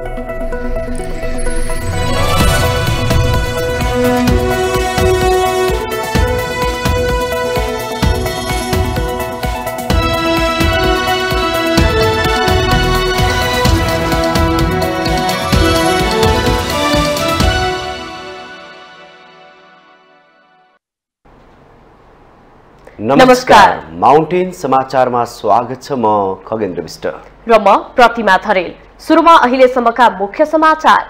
नमस्कार, माउन्टेन समाचारमा स्वागत छ। म खगेन्द्र विष्ट र म प्रतिमा थरेल। सुरुमा अहिलेसम्मका मुख्य समाचार।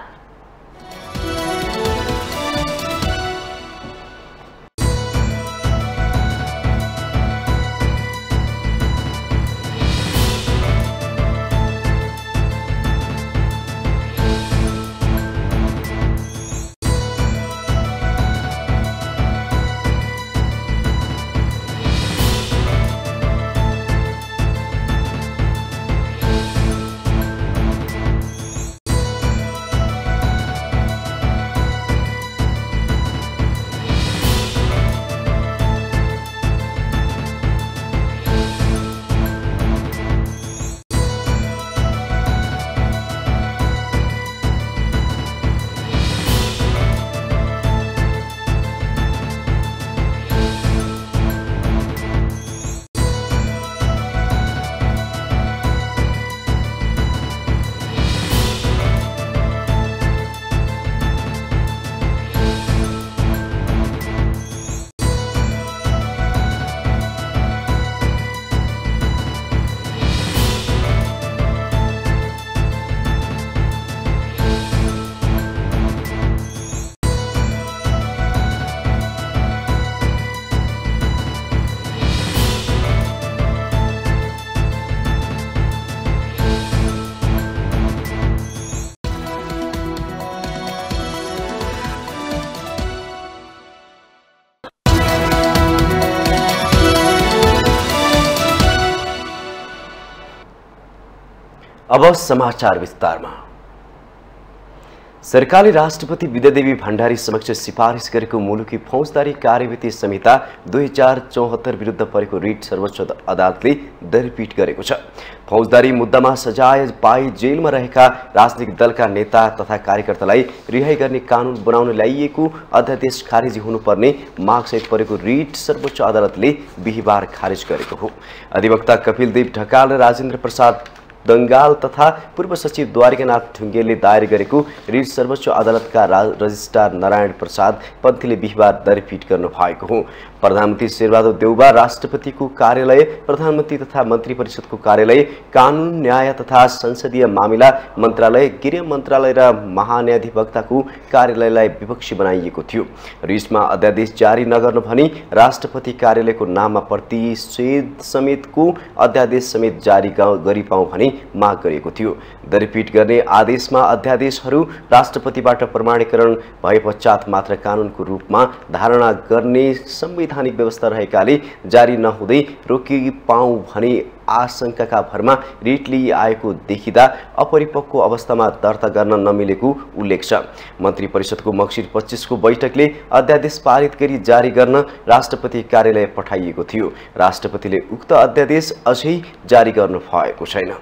अब समाचार विस्तारमा। सरकारले राष्ट्रपति विद्यादेवी भण्डारी समक्ष सिफारिस गरेको मुलुकी फौजदारी कार्यविधि संहिता 2074 विरुद्ध परेको रिट सर्वोच्च अदालतले दरपीट गरेको छ। फौजदारी मुद्दामा सजाय पाई जेलमा रहेका राजनीतिक दलका नेता तथा कार्यकर्तालाई रिहाई गर्ने कानून बनाउन ल्याइएको अध्यादेश खारेजी हुनुपर्ने मागसहित परेको रिट सर्वोच्च अदालतले बिहीबार खारेज गरेको हो। अधिवक्ता कपिलदेव ढकाल र राजेन्द्र प्रसाद दंगाल तथा पूर्व सचिव द्वारिकानाथ ढुङ्गेलले दायर गरेको रिट सर्वोच्च अदालतका रजिस्ट्रार नारायण प्रसाद पन्थीले बिहीबार दरपीट गर्नु भएको हो। प्रधानमन्त्री शेरबहादुर देउबा, राष्ट्रपतिको कार्यालय, प्रधानमन्त्री तथा मन्त्री परिषदको कार्यालय, कानून न्याय तथा संसदीय मामिला मन्त्रालय, गृह मन्त्रालय र महान्यायाधिवक्ताको कार्यालयलाई विपक्षी बनाइएको थियो। रिटमा अध्यादेश जारी नगर्नु भनी राष्ट्रपति कार्यालयको नाममा प्रतिषेध समेतको अध्यादेश समेत जारी गरी पाऊँ भनी माग गरिएको थियो। दरपीट गर्ने आदेशमा अध्यादेशहरू राष्ट्रपतिबाट प्रमाणीकरण भए पश्चात मात्र कानूनको रूपमा धारणा गर्ने संवैधानिक व्यवस्था रहेकाले जारी नहुँदै रोकि पाऊँ भनी आशंकाका भरमा रिटले आएको देखिँदा अपरिपक्व अवस्थामा दर्ता गर्न नमिलेको उल्लेख छ। मन्त्री परिषदको मक्सिर 25 को बैठकले अध्यादेश पारित गरी जारी गर्न राष्ट्रपति कार्यालय पठाइएको थियो। राष्ट्रपतिले उक्त अध्यादेश अझै जारी गर्नु भएको छैन।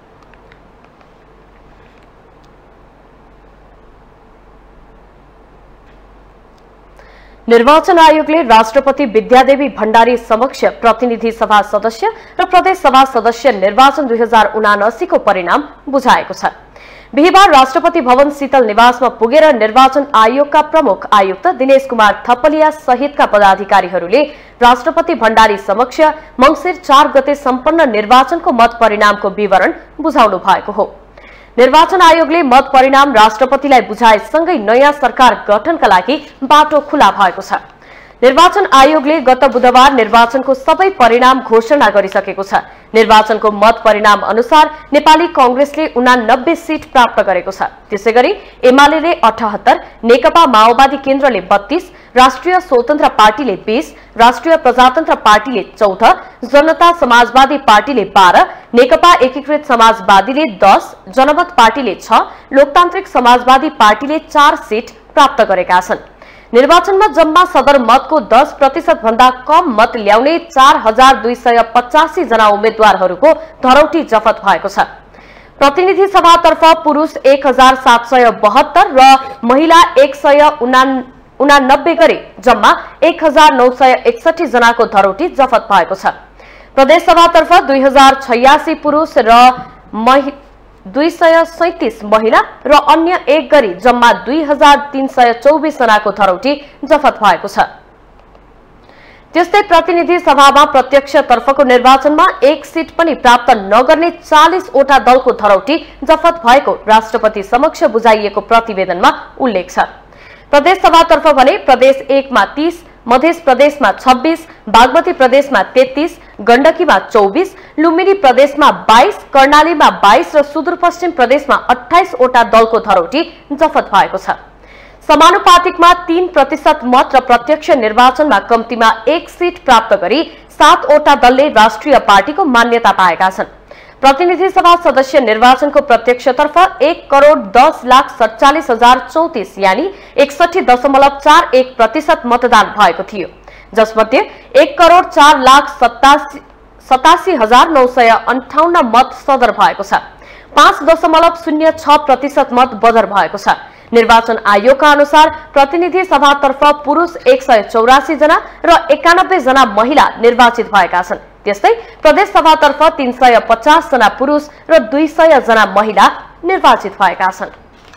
निर्वाचन आयोगले राष्ट्रपति विद्यादेवी भण्डारी समक्ष प्रतिनिधि सभा सदस्य र प्रदेश सभा सदस्य निर्वाचन 2079 को परिणाम बुझाएको छ। बिहीबार राष्ट्रपति भवन शीतल निवासमा पुगेर निर्वाचन आयोगका प्रमुख आयुक्त दिनेश कुमार थपलिया सहितका पदाधिकारीहरूले राष्ट्रपति भण्डारी समक्ष मंसिर 4 गते सम्पन्न निर्वाचनको मत परिणामको विवरण बुझाउनु भएको हो। निर्वाचन आयोगले मत परिणाम राष्ट्रपतिलाई बुझाएसँगै नयाँ सरकार गठनका लागि बाटो खुला भएको छ। निर्वाचन आयोगले गत बुधबार निर्वाचनको सबै परिणाम घोषणा गरिसकेको छ। निर्वाचनको मत परिणाम अनुसार नेपाली कांग्रेसले 89 सीट प्राप्त गरेको छ। त्यसैगरी एमाले 78, नेकपा माओवादी केन्द्रले 32, राष्ट्रिय स्वतन्त्र पार्टीले 20, राष्ट्रिय प्रजातन्त्र पार्टीले 14, जनता समाजवादी पार्टीले 12, नेकपा एकीकृत समाजवादीले 10, जनमत पार्टीले 6, लोकतान्त्रिक समाजवादी पार्टीले 4 सीट प्राप्त गरेका छन्। निर्वाचनमा जम्मा सदरमतको 10% भन्दा कम मत ल्याउने 4285 जना उम्मेद्वारहरूको धरौटी जफत भएको छ। प्रतिनिधि सभातर्फ पुरुष 1772 र महिला 189 गरी जम्मा 1961 जनाको धरोटी जफत भएको छ। प्रदेश सभातर्फ 2086 पुरुष र 237 महिला र अन्य 1 गरी जम्मा 2324 जनाको धरोटी जफत भएको छ। त्यस्तै प्रतिनिधि सभामा प्रत्यक्ष तर्फको निर्वाचनमा 1 सिट पनि प्राप्त नगर्ने 40 वटा दलको धरोटी जफत भएको राष्ट्रपति समक्ष बुझाइएको प्रतिवेदनमा उल्लेख छ। प्रदेश सभातर्फ भने प्रदेश 1 मा 30, मध्य प्रदेशमा 26, बागमती प्रदेशमा 33, गण्डकीमा 24, लुम्बिनी प्रदेशमा 22, कर्णालीमा 22 र सुदूरपश्चिम प्रदेशमा 28 वटा दलको धरोटी जफत भएको छ। समानुपातिकमा 3% मत र प्रत्यक्ष निर्वाचनमा कम्तीमा 1 सिट प्राप्त गरी 7 वटा दलले राष्ट्रिय पार्टीको मान्यता पाएका छन्। प्रतिनिधि सभा सदस्य निर्वाचनको प्रत्यक्षतर्फ 1,10,47,034 यानी 61.41% मतदान भएको थियो, जसमध्ये 1,04,87,958 मत सदर भएको छ। 5.06% मत बदर भएको छ। निर्वाचन आयोगका अनुसार प्रतिनिधि सभातर्फ पुरुष 184 जना र 91 जना महिला निर्वाचित भएका छन्। त्यस्तै प्रदेश सभातर्फ 350 जना पुरुष र 200 जना महिला निर्वाचित भएका छन्।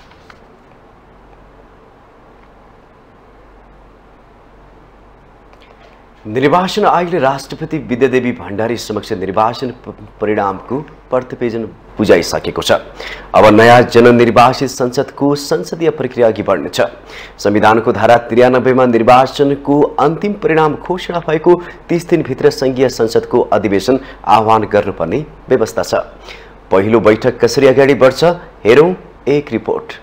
निर्वाचन आयोगले राष्ट्रपति विद्यादेवी भण्डारी समक्ष निर्वाचन परिणामको प्रतिवेदन बुझाइसकेको छ। अब नयाँ जननिर्वाचित संसदको संसदीय प्रक्रिया अघि बढ्नेछ। संविधानको धारा 93 मा निर्वाचनको अन्तिम परिणाम घोषणा भएको 30 दिनभित्र संघीय संसदको अधिवेशन आह्वान गर्नुपर्ने व्यवस्था छ। पहिलो बैठक कसरी अगाडि बढ्छ, हेरौं एक रिपोर्ट।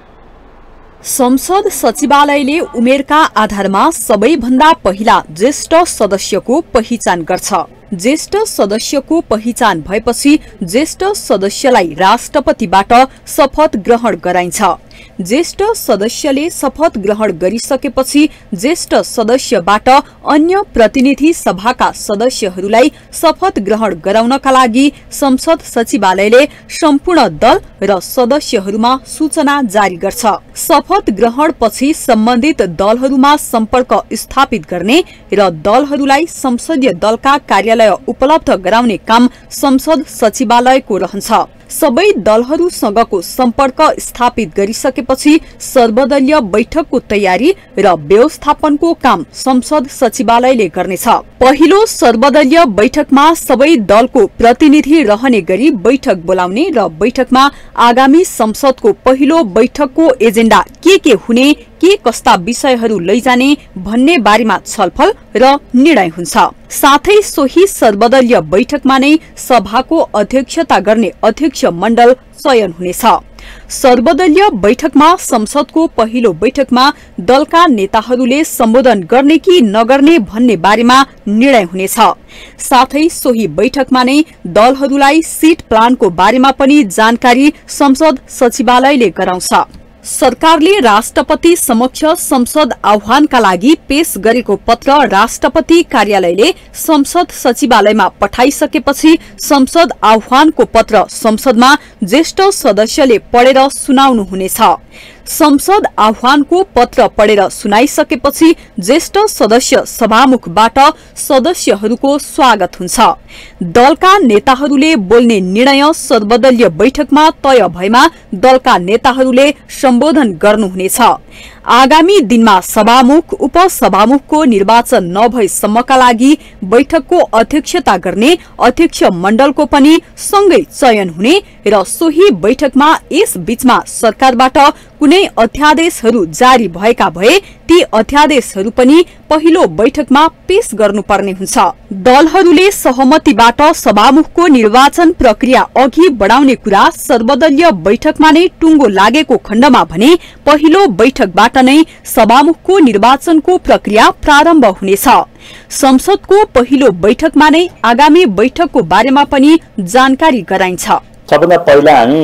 संसद सचिवालयले उमेरका आधारमा सबैभन्दा पहिला ज्येष्ठ सदस्यको पहिचान गर्छ। ज्येष्ठ सदस्यको पहिचान भएपछि ज्येष्ठ सदस्यलाई राष्ट्रपतिबाट शपथ ग्रहण गराइन्छ। ज्येष्ठ सदस्यले शपथ ग्रहण गरिसकेपछि ज्येष्ठ सदस्यबाट अन्य प्रतिनिधि सभाका सदस्यहरूलाई शपथ ग्रहण गराउनका लागि संसद सचिवालयले सम्पूर्ण दल र सदस्यहरूमा सूचना जारी गर्छ। शपथ ग्रहण पछि सम्बन्धित दलहरूमा सम्पर्क स्थापित गर्ने र दलहरूलाई संसदीय दलका कार्यालय उपलब्ध गराउने काम संसद सचिवालयको रहन्छ। सबै दलहरूसँगको सम्पर्क स्थापित गरिसकेपछि सर्वदलीय बैठकको तयारी र व्यवस्थापनको काम संसद सचिवालयले गर्नेछ। पहिलो सर्वदलीय बैठकमा सबै दलको प्रतिनिधि रहने गरी बैठक बोलाउने र बैठकमा आगामी संसदको पहिलो बैठकको एजेन्डा के हुने, के कस्ता विषयहरू लैजाने भन्ने बारेमा छलफल र निर्णय हुन्छ। साथै सोही सर्वदलीय बैठकमा नै सभाको अध्यक्षता गर्ने अध्यक्ष मण्डल चयन हुनेछ। सर्वदलीय बैठकमा संसदको पहिलो बैठकमा दलका नेताहरूले सम्बोधन गर्ने कि नगर्ने भन्ने बारेमा निर्णय हुनेछ। साथै सोही बैठकमा नै दलहरूलाई सीट प्लानको बारेमा पनि जानकारी संसद सचिवालयले गराउँछ। सरकारले राष्ट्रपति समक्ष संसद आह्वानका लागि पेश गरेको पत्र राष्ट्रपति कार्यालयले संसद सचिवालयमा पठाइसकेपछि संसद आह्वानको पत्र संसदमा ज्येष्ठ सदस्यले पढेर सुनाउनु हुनेछ। संसद आह्वानको पत्र पढेर सुनाइसकेपछि ज्येष्ठ सदस्य सभामुखबाट सदस्यहरूको स्वागत हुन्छ। दलका नेताहरूले बोल्ने निर्णय सर्वदलीय बैठकमा तय भएमा दलका नेताहरूले सम्बोधन गर्नुहुनेछ। आगामी दिनमा सभामुख उपसभामुखको निर्वाचन नभएसम्मका लागि बैठकको अध्यक्षता गर्ने अध्यक्ष मण्डलको पनि सँगै चयन हुने र सोही बैठकमा यस बीचमा सरकारबाट कुनै अध्यादेशहरू जारी भएका भए ती अध्यादेशहरू पनि पहिलो बैठकमा पेश गर्नुपर्ने हुन्छ। दलहरूले सहमतिबाट सभामुखको निर्वाचन प्रक्रिया अघि बढाउने कुरा सर्वदलीय बैठकमा नै टुङ्गो लागेको खण्डमा भने पहिलो बैठकबाट नै सभामुखको निर्वाचनको प्रक्रिया प्रारम्भ हुनेछ। संसदको पहिलो बैठकमा नै आगामी बैठकको बारेमा पनि जानकारी गराइन्छ। सबभन्दा पहिला हामी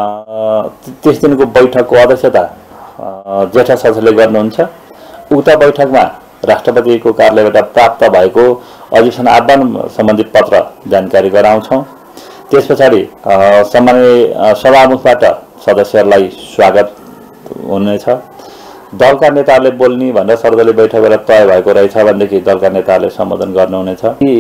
30 दिनको बैठकको अध्यक्षता ज्येष्ठ सदस्यले गर्नुहुन्छ। उक्त बैठकमा राष्ट्रपतिको कार्यालयबाट प्राप्त भएको अधिवेशन आह्वान सम्बन्धी पत्र जानकारी गराउँछौं। त्यस पछाडि सामान्य सभामुखबाट सदस्यहरूलाई स्वागत हुनेछ। दलका नेताहरूले बोल्ने भनेर सर्वदलीय बैठकबाट तय भएको रहेछ भनेदेखि दलका नेताहरूले सम्बोधन गर्नुहुनेछ। यी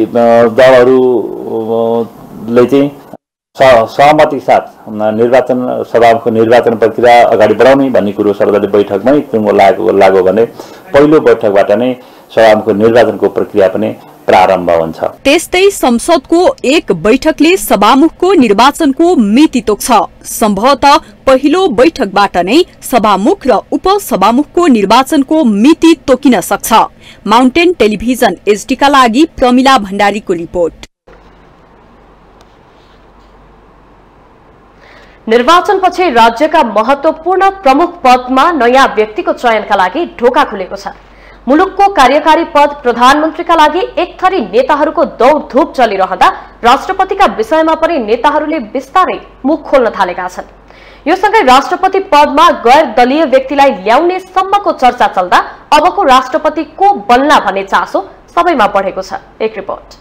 दलहरूले चाहिँ सहमति साथ सभामुखको निर्वाचन प्रक्रिया अगाडि बढाउने भन्ने कुरो सर्वदलीय बैठकमै टुङ्गो लाग्यो भने पहिलो बैठकबाट नै सभामुखको निर्वाचनको प्रक्रिया पनि प्रारम्भ हुन्छ। त्यस्तै संसदको एक बैठकले सभामुखको निर्वाचनको मिति तोक्छ। सम्भवतः पहिलो बैठकबाट नै सभामुख र उपसभामुखको निर्वाचनको मिति तोकिन सक्छ। माउन्टेन टेलिभिजन एचडी का लागि प्रमिला भण्डारीको रिपोर्ट। निर्वाचनपछि राज्यका महत्वपूर्ण प्रमुख पदमा नयाँ व्यक्तिको चयनका लागि ढोका खुलेको छ। मुलुकको कार्यकारी पद प्रधानमन्त्रीका लागि एक थरी नेताहरूको दौडधुप चलिरहँदा राष्ट्रपतिका विषयमा पनि नेताहरूले बिस्तारै मुख खोल्न थालेका छन्। यो सँगै राष्ट्रपति पदमा गैर दलीय व्यक्तिलाई ल्याउने सम्मको चर्चा चल्दा अबको राष्ट्रपति को बन्ला भन्ने चासो सबैमा बढेको छ। एक रिपोर्ट।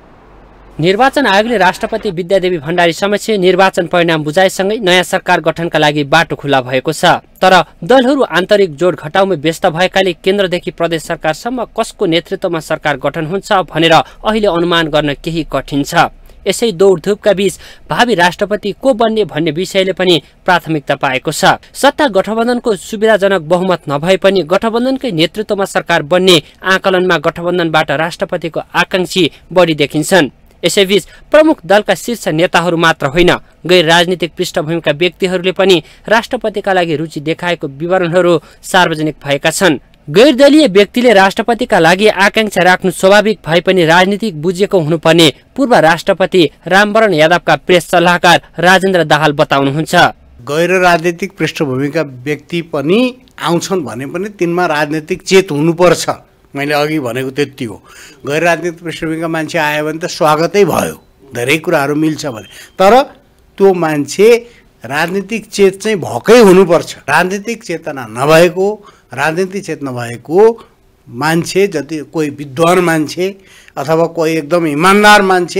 निर्वाचन आयोगले राष्ट्रपति विद्यादेवी भण्डारी समक्ष निर्वाचन परिणाम बुझाएसँगै नयाँ सरकार गठनका लागि बाटो खुला भएको छ। तर दलहरू आन्तरिक जोड घटाउमै व्यस्त भएकाले केन्द्रदेखि प्रदेश सरकारसम्म कसको नेतृत्वमा सरकार गठन हुन्छ भनेर अहिले अनुमान गर्न केही कठिन छ। यसै दौडधुपका बीच भावी राष्ट्रपति को बन्ने भन्ने विषयले पनि प्राथमिकता पाएको छ। सत्ता गठबन्धनको सुविधाजनक बहुमत नभए पनि गठबन्धनकै नेतृत्वमा सरकार बन्ने आकलनमा गठबन्धनबाट राष्ट्रपतिको आकांक्षी बढी देखिन्छन्। यसैबीच प्रमुख दलका शीर्ष नेताहरू मात्र होइन, गैर राजनीतिक पृष्ठभूमिका व्यक्तिहरूले पनि राष्ट्रपतिका लागि रुचि देखाएको विवरणहरू सार्वजनिक भएका छन्। गैर दलीय व्यक्तिले राष्ट्रपतिका लागि आकांक्षा राख्नु स्वाभाविक भए पनि राजनीतिक बुझेको हुनुपर्ने पूर्व राष्ट्रपति रामवरण यादवका प्रेस सल्लाहकार राजेन्द्र दाहाल बताउनुहुन्छ। गैर राजनीतिक पृष्ठभूमिका व्यक्ति पनि आउँछन् भने पनि तिनमा राजनीतिक चेत हुनुपर्छ। मैले अघि भनेको त्यति हो। गैर राजनीतिक पृष्ठभूमिका मान्छे आयो भने त स्वागतै भयो, धेरै कुराहरू मिल्छ भने, तर त्यो मान्छे राजनीतिक चेत चाहिँ भएकै हुनुपर्छ। राजनीतिक चेतना नभएको, राजनीतिक चेत नभएको मान्छे, जति कोही विद्वान मान्छे अथवा कोही एकदम इमान्दार मान्छे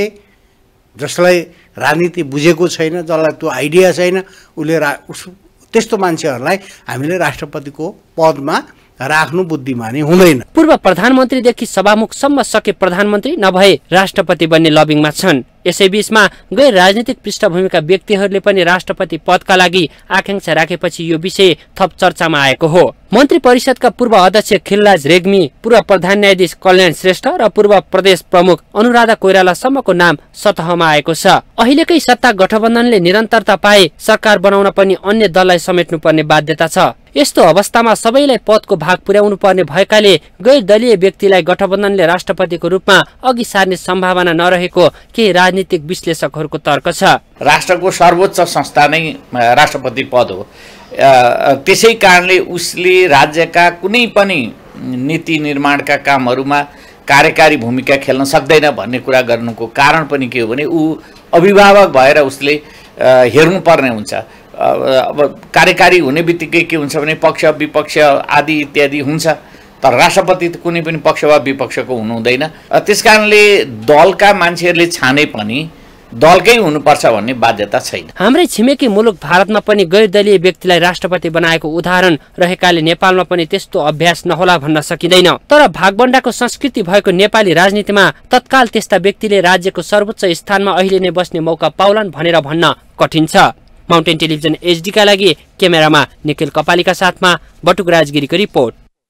जसलाई राजनीति बुझेको छैन, जसलाई त्यो आइडिया छैन, उसले त्यस्तो मान्छेहरूलाई हामीले राष्ट्रपतिको पदमा राख्नु बुद्धिमानी हुँदैन। पूर्व प्रधानमन्त्रीदेखि सभामुखसम्म सके प्रधानमन्त्री नभए राष्ट्रपति बन्ने लबिङमा छन्। यसैबीचमा गैर राजनीतिक पृष्ठभूमिका व्यक्तिहरूले पनि राष्ट्रपति पदका लागि आकांक्षा राखेपछि यो विषय थप चर्चामा आएको हो। मन्त्री परिषदका पूर्व अध्यक्ष खिलराज रेग्मी, पूर्व प्रधान न्यायाधीश कल्याण श्रेष्ठ र पूर्व प्रदेश प्रमुख अनुराधा कोइरालासम्मको नाम सतहमा आएको छ। अहिलेकै सत्ता गठबन्धनले निरन्तरता पाए सरकार बनाउन पनि अन्य दललाई समेट्नुपर्ने बाध्यता छ। यस्तो अवस्थामा सबैलाई पदको भाग पुर्याउनु पर्ने भएकाले गैर दलीय व्यक्तिलाई गठबन्धनले राष्ट्रपतिको रूपमा अघि सार्ने सम्भावना नरहेको केही राजनीतिक विश्लेषकहरूको तर्क छ। राष्ट्रको सर्वोच्च संस्था नै राष्ट्रपति पद हो। त्यसै कारणले उसले राज्यका कुनै पनि नीति निर्माणका कामहरूमा कार्यकारी भूमिका खेल्न सक्दैन भन्ने कुरा गर्नुको कारण पनि के हो भने ऊ अभिभावक भएर उसले हेर्नुपर्ने हुन्छ। अब कार्यकारी हुने बित्तिकै के हुन्छ भने पक्ष विपक्ष आदि इत्यादि हुन्छ, तर राष्ट्रपति त कुनै पनि पक्ष वा विपक्षको हुनु हुँदैन। त्यसकारणले दलका मान्छेहरूले छाने पनि दलकै हुनुपर्छ भन्ने बाध्यता छैन। हाम्रै छिमेकी मुलुक भारतमा पनि गैर दलीय व्यक्तिलाई राष्ट्रपति बनाएको उदाहरण रहेकाले नेपालमा पनि त्यस्तो अभ्यास नहोला भन्न सकिँदैन। तर भागबण्डाको संस्कृति भएको नेपाली राजनीतिमा तत्काल त्यस्ता व्यक्तिले राज्यको सर्वोच्च स्थानमा अहिले नै बस्ने मौका पाउलान् भनेर भन्न कठिन छ। माउन्टेन टेलिभिजन एचडी का लागि क्यामेरामा निखिल कपालीका साथमा बटुक राजगिरीको रिपोर्ट।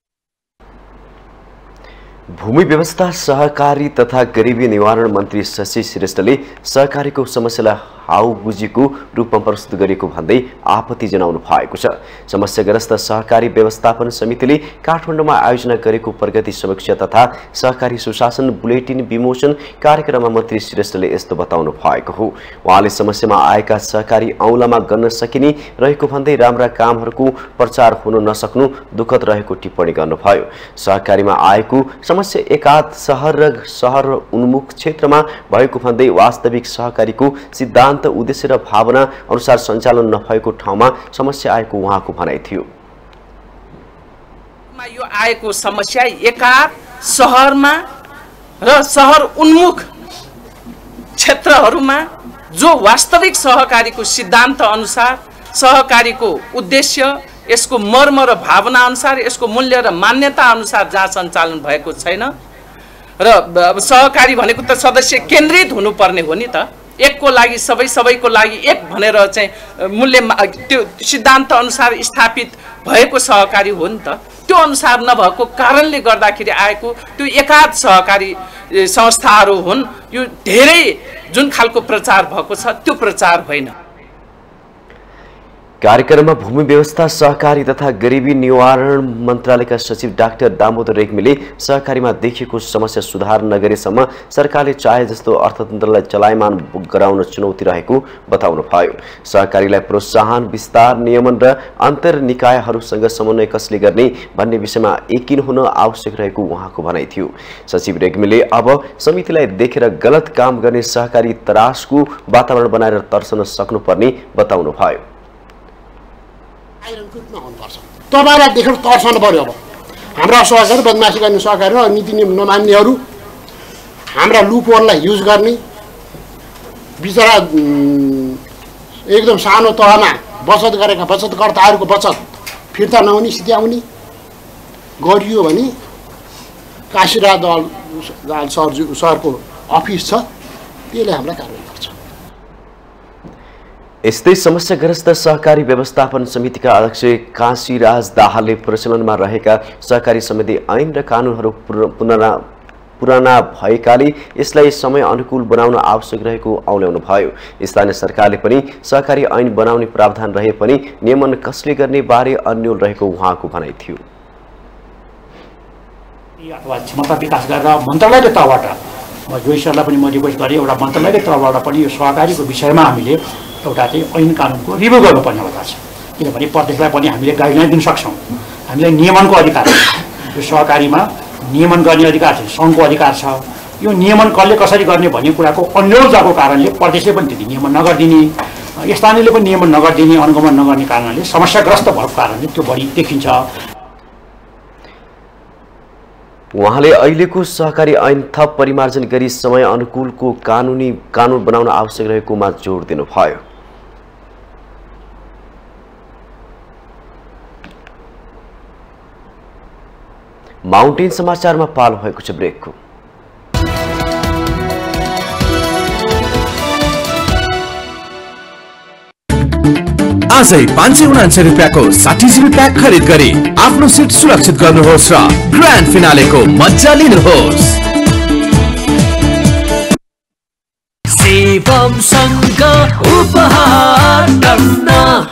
भूमि व्यवस्था सहकारी तथा गरिबी निवारण मन्त्री शशि श्रेष्ठले सहकारीको समस्यालाई हाउबुजीको रूपमा प्रस्तुत गरेको भन्दै आपत्ति जनाउनु भएको छ। समस्याग्रस्त सहकारी व्यवस्थापन समितिले काठमाडौँमा आयोजना गरेको प्रगति समीक्षा तथा सहकारी सुशासन बुलेटिन विमोचन कार्यक्रममा मन्त्री श्रेष्ठले यस्तो बताउनु भएको हो। उहाँले समस्यामा आएका सहकारी औँलामा गर्न सकिने रहेको भन्दै राम्रा कामहरूको प्रचार हुन नसक्नु दुःखद रहेको टिप्पणी गर्नुभयो। सहकारीमा आएको समस्या एकाध शहर र शहर उन्मुख क्षेत्रमा भएको भन्दै वास्तविक सहकारीको सिद्धान्त उद्देश्य र भावना अनुसार सञ्चालन नभएको ठाउँमा समस्या आएको उहाँको भनाइ थियो। यो आएको समस्या एकाध शहरमा र शहर उन्मुख क्षेत्रहरूमा जो वास्तविक सहकारीको सिद्धान्त अनुसार, सहकारीको उद्देश्य, यसको मर्म र भावना अनुसार, यसको मूल्य र मान्यता अनुसार जहाँ सञ्चालन भएको छैन र सहकारी भनेको त सदस्य केन्द्रित हुनुपर्ने हो नि त। एकको लागि सबै, सबैको लागि एक भनेर चाहिँ मूल्य त्यो सिद्धान्त अनुसार स्थापित भएको सहकारी हो नि त। त्यो अनुसार नभएको कारणले गर्दाखेरि आएको त्यो एकाध सहकारी संस्थाहरू हुन्। यो धेरै जुन खालको प्रचार भएको छ त्यो प्रचार होइन। कार्यक्रममा भूमि व्यवस्था, सहकारी तथा गरिबी निवारण मन्त्रालयका सचिव डाक्टर दामोदर रेग्मीले सहकारीमा देखिएको समस्या सुधार नगरेसम्म सरकारले चाहे जस्तो अर्थतन्त्रलाई चलायमान गराउन चुनौती रहेको बताउनुभयो। सहकारीलाई प्रोत्साहन, विस्तार, नियमन र अन्तर निकायहरूसँग समन्वय कसले गर्ने भन्ने विषयमा यकिन हुन आवश्यक रहेको उहाँको भनाइ थियो। सचिव रेग्मीले अब समितिलाई देखेर गलत काम गर्ने सहकारी तरासको वातावरण बनाएर तर्सन सक्नुपर्ने बताउनुभयो। तपाईँलाई देखेर तर्साउनु पर्यो। अब हाम्रा सहकारी बदमासी गर्ने सहकारी र नीति नियम नमान्नेहरू हाम्रा लुपहोललाई युज गर्ने, बिचरा एकदम सानो तहमा बचत गरेका बचतकर्ताहरूको बचत फिर्ता नहुने स्थिति आउने गरियो भने काशीराज दाल सरको अफिस छ, त्यसले हामीलाई कारवाही गर्छ। यस्तै समस्याग्रस्त सहकारी व्यवस्थापन समितिका अध्यक्ष काशीराज दाहालले प्रचलनमा रहेका सहकारी सम्बन्धी ऐन र कानुनहरू पुराना भएकाले यसलाई समय अनुकूल बनाउन आवश्यक रहेको औल्याउनु भयो। स्थानीय सरकारले पनि सहकारी ऐन बनाउने प्रावधान रहे पनि नियमन कसले गर्ने बारे अन्यल रहेको उहाँको भनाइ थियो। क्षमता विकास गरेर मन्त्रालयको तहबाट जोइसरलाई पनि म रिक्वेस्ट गरेँ, एउटा मन्त्रालयको तहबाट पनि यो सहकारीको विषयमा हामीले एउटा चाहिँ ऐन कानुनको रिभ्यू गर्नुपर्ने अवस्था छ। किनभने प्रदेशलाई पनि हामीले गाइडलाइन दिन सक्छौँ। हामीलाई नियमनको अधिकार छ, यो सहकारीमा नियमन गर्ने अधिकार छ, सङ्घको अधिकार छ। यो नियमन कसले कसरी गर्ने भन्ने कुराको अन्यल जाएको कारणले प्रदेशले पनि त्यति नियमन नगरिदिने, स्थानीयले पनि नियमन नगरिदिने, अनुगमन नगर्ने कारणले समस्याग्रस्त भएको कारणले त्यो बढी देखिन्छ। उहाँले अहिलेको सहकारी ऐन थप परिमार्जन गरी समय अनुकूलको कानुन बनाउन आवश्यक रहेकोमा जोड दिनुभयो। माउन्टेन समाचारमा पालो भएको छ ब्रेकको। आजै 579 रुपियाँको 60 GB प्याक खरिद गरी आफ्नो सिट सुरक्षित गर्नुहोस् र ग्रान्ड फिनालेको मजा लिनुहोस्। शिवमसँग उपहार गर्न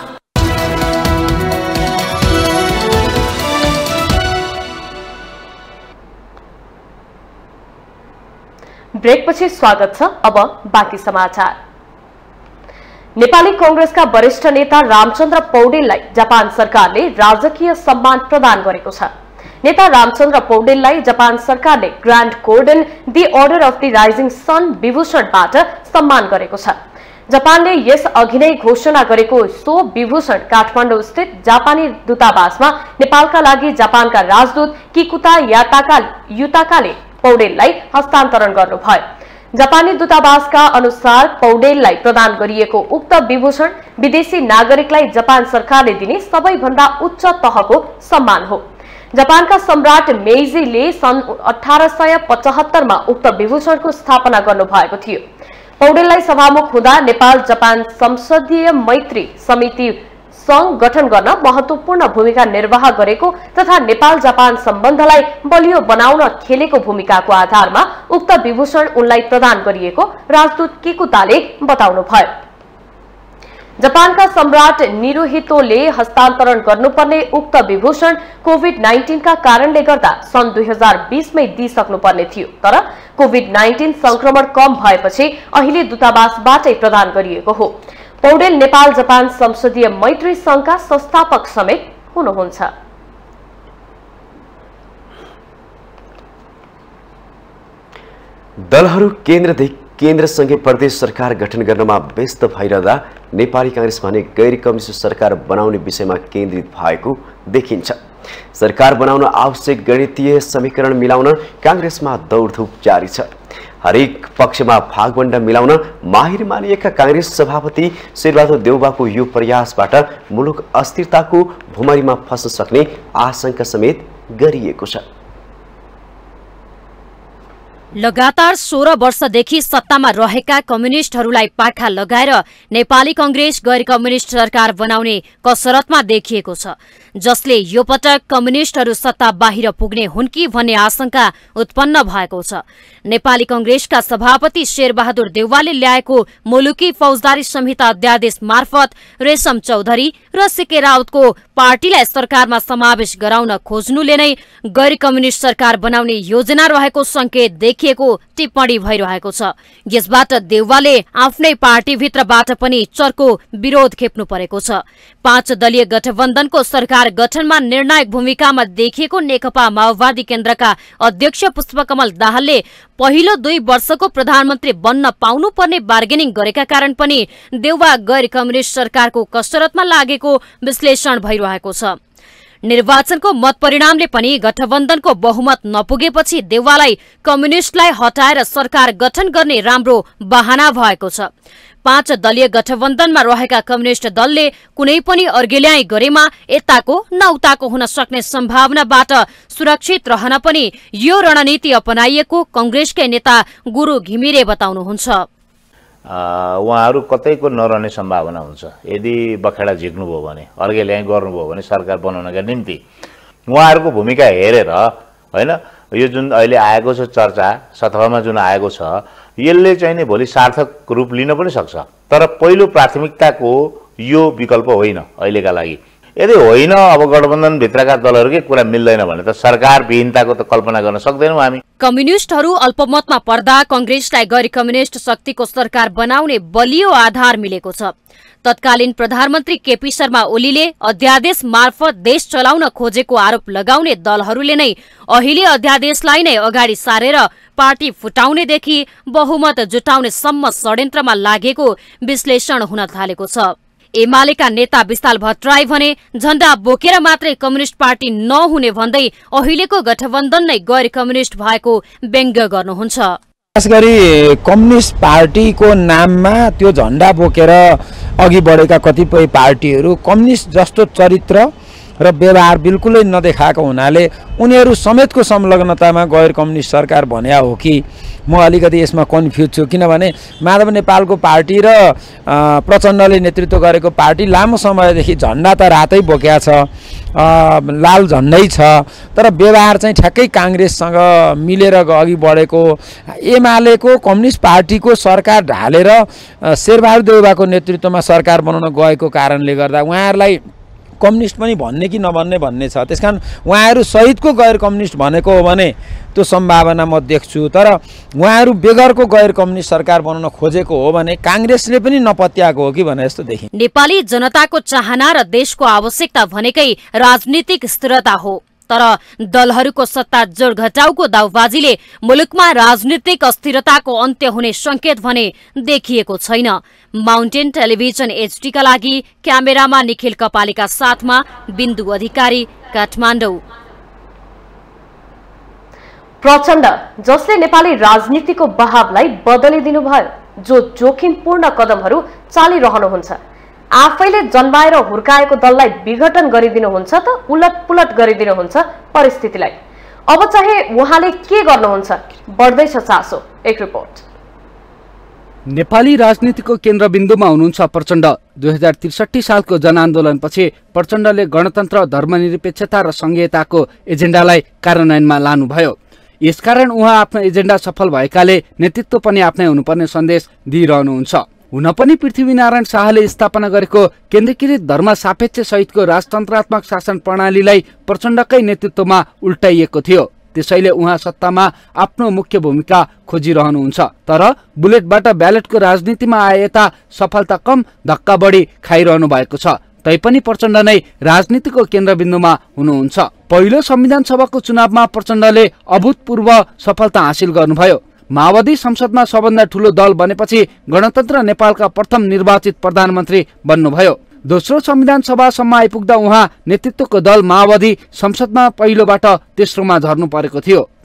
ब्रेकपछि स्वागत छ। अब बाँकी समाचार। नेपाली कांग्रेसका वरिष्ठ नेता रामचन्द्र पौडेललाई जापान सरकारले राजकीय सम्मान प्रदान गरेको छ। नेता रामचन्द्र पौडेललाई जापान सरकारले grand cordon the order of the rising sun विभूषणबाट सम्मान गरेको छ। जापानले यस अघि नै घोषणा गरेको सो विभूषण काठमाडौँ स्थित जापानी दूतावासमा नेपालका लागि जापानका राजदूत किकुता युताकाले पौडेललाई हस्तान्तरण गर्नुभयो। जापानी दूतावासका अनुसार पौडेललाई प्रदान गरिएको उक्त विभूषण विदेशी नागरिकलाई जापान सरकारले दिने सबैभन्दा उच्च तहको सम्मान हो। जापानका सम्राट मेइजीले सन् 1875 मा उक्त विभूषणको स्थापना गर्नुभएको थियो। पौडेललाई सभामुख हुँदा नेपाल जापान संसदीय मैत्री समिति संघ गठन गर्न महत्वपूर्ण भूमिका निर्वाह गरेको तथा नेपाल जापान सम्बन्धलाई बलियो बनाउन खेलेको भूमिकाको आधारमा उक्त विभूषण उनलाई प्रदान गरिएको राजदूत किकुताले बताउनुभयो। जापानका सम्राट निरुहितोले हस्तान्तरण गर्नुपर्ने उक्त विभूषण कोभिड-19 का कारणले गर्दा सन् 2020 मै दिइसक्नुपर्ने थियो, तर कोभिड-19 संक्रमण कम भएपछि अहिले दूतावासबाटै प्रदान गरिएको हो। पौडेल नेपाल जापान संसदीय मैत्री संघका संस्थापक समेत हुनुहुन्छ। दलहरू केन्द्रसँगै प्रदेश सरकार गठन गर्नमा व्यस्त भइरहँदा नेपाली कांग्रेस भने गैर कम्युनिस्ट सरकार बनाउने विषयमा केन्द्रित भएको देखिन्छ। सरकार बनाउन आवश्यक गणितीय समीकरण मिलाउन कांग्रेसमा दौडधुप जारी छ। हरेक पक्षमा भागवण्डा मिलाउन माहिर मानिएका कांग्रेस सभापति शेरबहादुर देउवाको यो प्रयासबाट मुलुक अस्थिरताको भुमरीमा फस्न सक्ने आशंका समेत गरिएको छ। लगातार 16 वर्षदेखि सत्तामा रहेका कम्युनिस्टहरूलाई पाखा लगाएर नेपाली कांग्रेस गैर कम्युनिस्ट सरकार बनाउने कसरतमा देखिएको छ, जसले यो पटक कम्युनिस्टहरू सत्ता बाहिर पुग्ने हुन् कि भन्ने आशंका उत्पन्न भएको छ। नेपाली कांग्रेसका सभापति शेरबहादुर देउवाले ल्याएको मुलुकी फौजदारी संहिता अध्यादेश मार्फत रेशम चौधरी र सीके राउतको पार्टीलाई सरकारमा समावेश गराउन खोज्नुले नै गैर कम्युनिस्ट सरकार बनाउने योजना रहेको संकेत देखिएको टिप्पणी भइरहेको छ। यसबाट देउवाले आफ्नै पार्टीभित्रबाट पनि चर्को विरोध खेप्नु परेको छ। 5 दलीय गठबन्धनको सरकार गठनमा निर्णायक भूमिकामा देखिएको नेकपा माओवादी केन्द्रका अध्यक्ष पुष्पकमल दाहालले पहिलो 2 वर्षको प्रधानमन्त्री बन्न पाउनुपर्ने बार्गेनिङ गरेका कारण पनि देउवा गैर कम्युनिस्ट सरकारको कसरतमा लागेको विश्लेषण भइरहेको छ। निर्वाचनको मत परिणामले पनि गठबन्धनको बहुमत नपुगेपछि देउवालाई कम्युनिस्टलाई हटाएर सरकार गठन गर्ने राम्रो बहाना भएको छ। 5 दलीय गठबन्धनमा रहेका कम्युनिस्ट दलले कुनै पनि अर्गेल्याई गरेमा यताको न उताको हुन सक्ने सम्भावनाबाट सुरक्षित रहन पनि यो रणनीति अपनाइएको कांग्रेसकै नेता गुरु घिमिरे बताउनुहुन्छ। उहाँहरू कतैको नरहने सम्भावना हुन्छ यदि बखेडा झिक्नुभयो भने, अर्गेल्याई गर्नुभयो भने सरकार बनाउनका निम्ति उहाँहरूको भूमिका हेरेर हैन यो जुन अहिले आएको छ चर्चा सभामा जुन आएको छ यसले चाहिँ नि भोलि सार्थक रूप लिन पनि सक्छ। तर पहिलो प्राथमिकताको यो विकल्प होइन अहिलेका लागि। यदि होइन अब गठबन्धन भित्रका दलहरूकै कुरा मिल्दैन भने त सरकार विहीनताको त कल्पना गर्न सक्दैनौँ हामी। कम्युनिस्टहरू अल्पमतमा पर्दा कांग्रेसलाई गैर कम्युनिस्ट शक्तिको सरकार बनाउने बलियो आधार मिलेको छ। तत्कालीन प्रधानमन्त्री केपी शर्मा ओलीले अध्यादेश मार्फत देश चलाउन खोजेको आरोप लगाउने दलहरूले नै अहिले अध्यादेशलाई नै अगाडि सारेर पार्टी फुटाउनेदेखि बहुमत जुटाउने सम्म षड्यन्त्रमा लागेको विश्लेषण हुन थालेको छ। एमालेका नेता विशाल भट्टराई भने झण्डा बोकेर मात्रै कम्युनिस्ट पार्टी नहुने भन्दै अहिलेको गठबन्धन नै गैर कम्युनिस्ट भएको व्यङ्ग्य गर्नुहुन्छ। खास गरी कम्युनिस्ट पार्टीको नाममा त्यो झण्डा बोकेर अघि बढेका कतिपय पार्टीहरू कम्युनिस्ट जस्तो चरित्र र व्यवहार बिल्कुलै नदेखाएको हुनाले उनीहरू समेतको संलग्नतामा गैर कम्युनिस्ट सरकार भन्या हो कि म अलिकति यसमा कन्फ्युज छु। किनभने माधव नेपालको पार्टी र प्रचण्डले नेतृत्व गरेको पार्टी लामो समयदेखि झण्डा त रातै बोकेको छ, लाल झण्डै छ, तर व्यवहार चाहिँ ठ्याक्कै कांग्रेससँग मिलेर अघि बढेको। एमालेको कम्युनिस्ट पार्टीको सरकार ढालेर शेरबहादुर देउवाको नेतृत्वमा सरकार बनाउन गएको कारणले गर्दा उहाँहरूलाई कम्युनिस्ट पनि भन्ने कि नभन्ने भन्ने छ। त्यसकारण उहाँहरू सहितको गैर कम्युनिस्ट भनेको हो भने त्यो सम्भावना म देख्छु। तर उहाँहरू बेगरको गैर कम्युनिस्ट सरकार बनाउन खोजेको हो भने कांग्रेसले पनि नपत्याएको हो कि भने जस्तो देखिन्छ। नेपाली जनताको चाहना र देशको आवश्यकता भनेकै राजनीतिक स्थिरता हो, तर दलहरूको सत्ता जोड घटाउको दाउबाजीले मुलुकमा राजनीतिक अस्थिरताको अन्त्य हुने संकेत भने देखिएको छैन। माउन्टेन टेलिभिजन HD का लागि क्यामेरामा निखिल कपालीका साथमा बिन्दु अधिकारी, काठमाडौँ। प्रचण्ड जसले नेपाली राजनीतिको बहावलाई बदलिदिनु भयो, जो जोखिमपूर्ण कदमहरू चालिरहनुहुन्छ, आफैले जन्माएर हुर्काएको दललाई विघटन गरिदिनुहुन्छ त उलटपुलट गरिदिनुहुन्छ परिस्थितिलाई। अब चाहे उहाँले के गर्नुहुन्छ, बढ्दैछ चासो। एक रिपोर्ट। नेपाली राजनीतिको केन्द्रबिन्दुमा हुनुहुन्छ प्रचण्ड। 2063 सालको जनआन्दोलनपछि प्रचण्डले गणतन्त्र, धर्मनिरपेक्षता र संघीयताको एजेन्डालाई कार्यान्वयनमा लानुभयो। यसकारण उहाँ आफ्नो एजेन्डा सफल भएकाले नेतृत्व पनि आफ्नै हुनुपर्ने सन्देश दिइरहनुहुन्छ। हुन पनि पृथ्वीनारायण शाहले स्थापना गरेको केन्द्रीकृत धर्म सापेक्ष सहितको राजतन्त्रात्मक शासन प्रणालीलाई प्रचण्डकै नेतृत्वमा उल्टाइएको थियो। त्यसैले उहाँ सत्तामा आफ्नो मुख्य भूमिका खोजिरहनुहुन्छ। तर बुलेटबाट ब्यालेटको राजनीतिमा आए यता सफलता कम, धक्का बढी खाइरहनु भएको छ। तैपनि प्रचण्ड नै राजनीतिको केन्द्रबिन्दुमा हुनुहुन्छ। पहिलो संविधान सभाको चुनावमा प्रचण्डले अभूतपूर्व सफलता हासिल गर्नुभयो। माओवादी संसदमा सबभन्दा ठूलो दल बनेपछि गणतन्त्र नेपालका प्रथम निर्वाचित प्रधानमन्त्री बन्नुभयो। दोस्रो संविधान सभासम्म आइपुग्दा उहाँ नेतृत्वको दल माओवादी संसदमा पहिलोबाट तेस्रोमा झर्नु परेको थियो।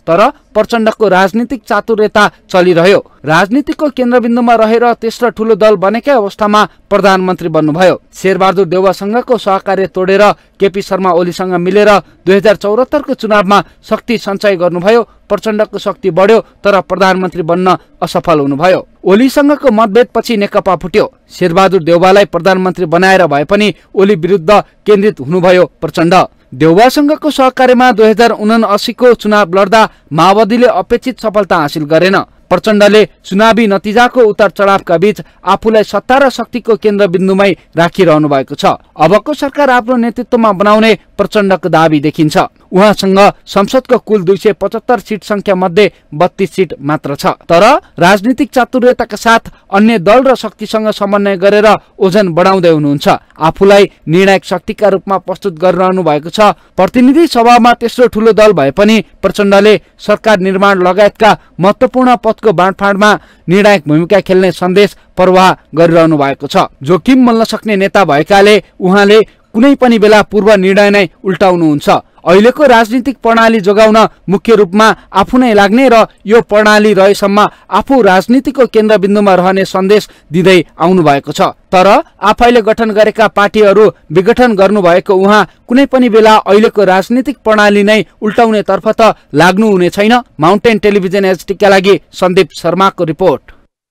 तर प्रचण्डको राजनीतिक चातुर्यता चलिरह्यो। राजनीतिको केन्द्रबिन्दुमा रहेर तेस्रो ठूलो दल बनेकै अवस्थामा प्रधानमन्त्री बन्नुभयो। शेरबहादुर देउवासँगको सहकार्य तोडेर केपी शर्मा ओलीसँग मिलेर 2074 को चुनावमा शक्ति सञ्चय गर्नुभयो। प्रचण्डको शक्ति बढ्यो तर प्रधानमन्त्री बन्न असफल हुनुभयो। ओलीसँगको मतभेदपछि नेकपा फुट्यो। शेरबहादुर देउवालाई प्रधानमन्त्री बनाएर भए पनि ओली विरुद्ध केन्द्रित हुनुभयो प्रचण्ड। देउवासँगको सहकार्यमा 2079 को चुनाव लड्दा माओवादीले अपेक्षित सफलता हासिल गरेन। प्रचण्डले चुनावी नतिजाको उतार चढावका बीच आफूलाई सत्ता र शक्तिको केन्द्रबिन्दुमै राखिरहनु भएको छ। अबको सरकार आफ्नो नेतृत्वमा बनाउने प्रचण्डको दाबी देखिन्छ। उहाँसँग संसदको कुल 275 सीट संख्या मध्ये 32 सीट मात्र छ। तर राजनीतिक चातुर्यताका साथ अन्य दल र शक्तिसँग समन्वय गरेर ओजन बढाउँदै हुनुहुन्छ। आफूलाई निर्णायक शक्तिका रूपमा प्रस्तुत गरिरहनु भएको छ। प्रतिनिधि सभामा तेस्रो ठूलो दल भए पनि प्रचण्डले सरकार निर्माण लगायतका महत्वपूर्ण पदको बाँडफाँडमा निर्णायक भूमिका खेल्ने सन्देश प्रवाह गरिरहनु भएको छ। जोखिम मल्न सक्ने नेता भएकाले उहाँले कुनै पनि बेला पूर्व निर्णय नै उल्टाउनुहुन्छ। अहिलेको राजनीतिक प्रणाली जोगाउन मुख्य रूपमा आफू नै लाग्ने र यो प्रणाली रहेसम्म आफू राजनीतिको केन्द्रबिन्दुमा रहने सन्देश दिँदै आउनु भएको छ। तर आफैले गठन गरेका पार्टीहरू विघटन गर्नुभएको उहाँ कुनै पनि बेला अहिलेको राजनीतिक प्रणाली नै उल्टाउने तर्फ त लाग्नु हुने छैन। माउन्टेन टेलिभिजन एचडीका लागि सन्दीप शर्माको रिपोर्ट।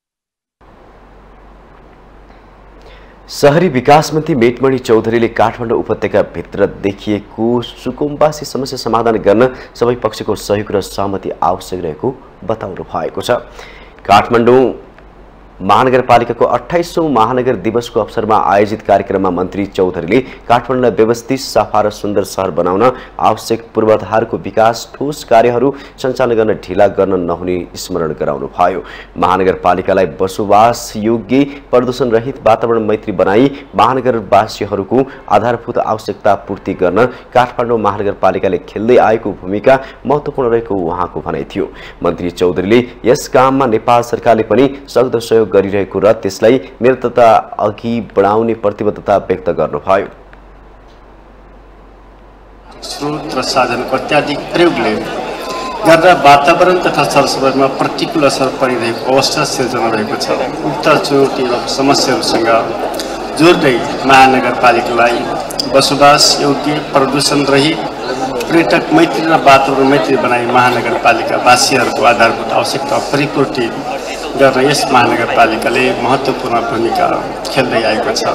शहरी विकास मन्त्री मेटमणि चौधरीले काठमाडौँ उपत्यका भित्र देखिएको सुकुम्बासी समस्या समाधान गर्न सबै पक्षको सहयोग र सहमति आवश्यक रहेको बताउनु भएको छ। काठमाडौँ महानगरपालिकाको 28औं महानगर दिवसको अवसरमा आयोजित कार्यक्रममा मन्त्री चौधरीले काठमाडौँलाई व्यवस्थित सफा र सुन्दर शहर बनाउन आवश्यक पूर्वाधारको विकास ठोस कार्यहरू सञ्चालन गर्न ढिला गर्न नहुने स्मरण गराउनु भयो। महानगरपालिकालाई बसोबास योग्य प्रदूषण रहित वातावरण मैत्री बनाई महानगरवासीहरूको आधारभूत आवश्यकता पूर्ति गर्न काठमाडौँ महानगरपालिकाले खेल्दै आएको भूमिका महत्त्वपूर्ण रहेको उहाँको भनाइ थियो। मन्त्री चौधरीले यस काममा नेपाल सरकारले पनि सक्दो सहयोग गरिरहेको र त्यसलाई निरन्तरता अघि बढाउने प्रतिबद्धता व्यक्त गर्नुभयो। स्रोत र साधनको अत्याधिक प्रयोगले गर्दा वातावरण तथा सरसफाइमा प्रतिकूल असर परिरहेको अवस्था सिर्जना रहेको छ। उक्त चुनौती र समस्याहरूसँग जोड्दै महानगरपालिकालाई बसोबास योग्य प्रदूषण रहित पर्यटक मैत्री र वातावरण मैत्री बनाई महानगरपालिकावासीहरूको आधारभूत आवश्यकता परिपूर्ति गर्न यस महानगरपालिकाले महत्त्वपूर्ण भूमिका खेल्दै आएको छ।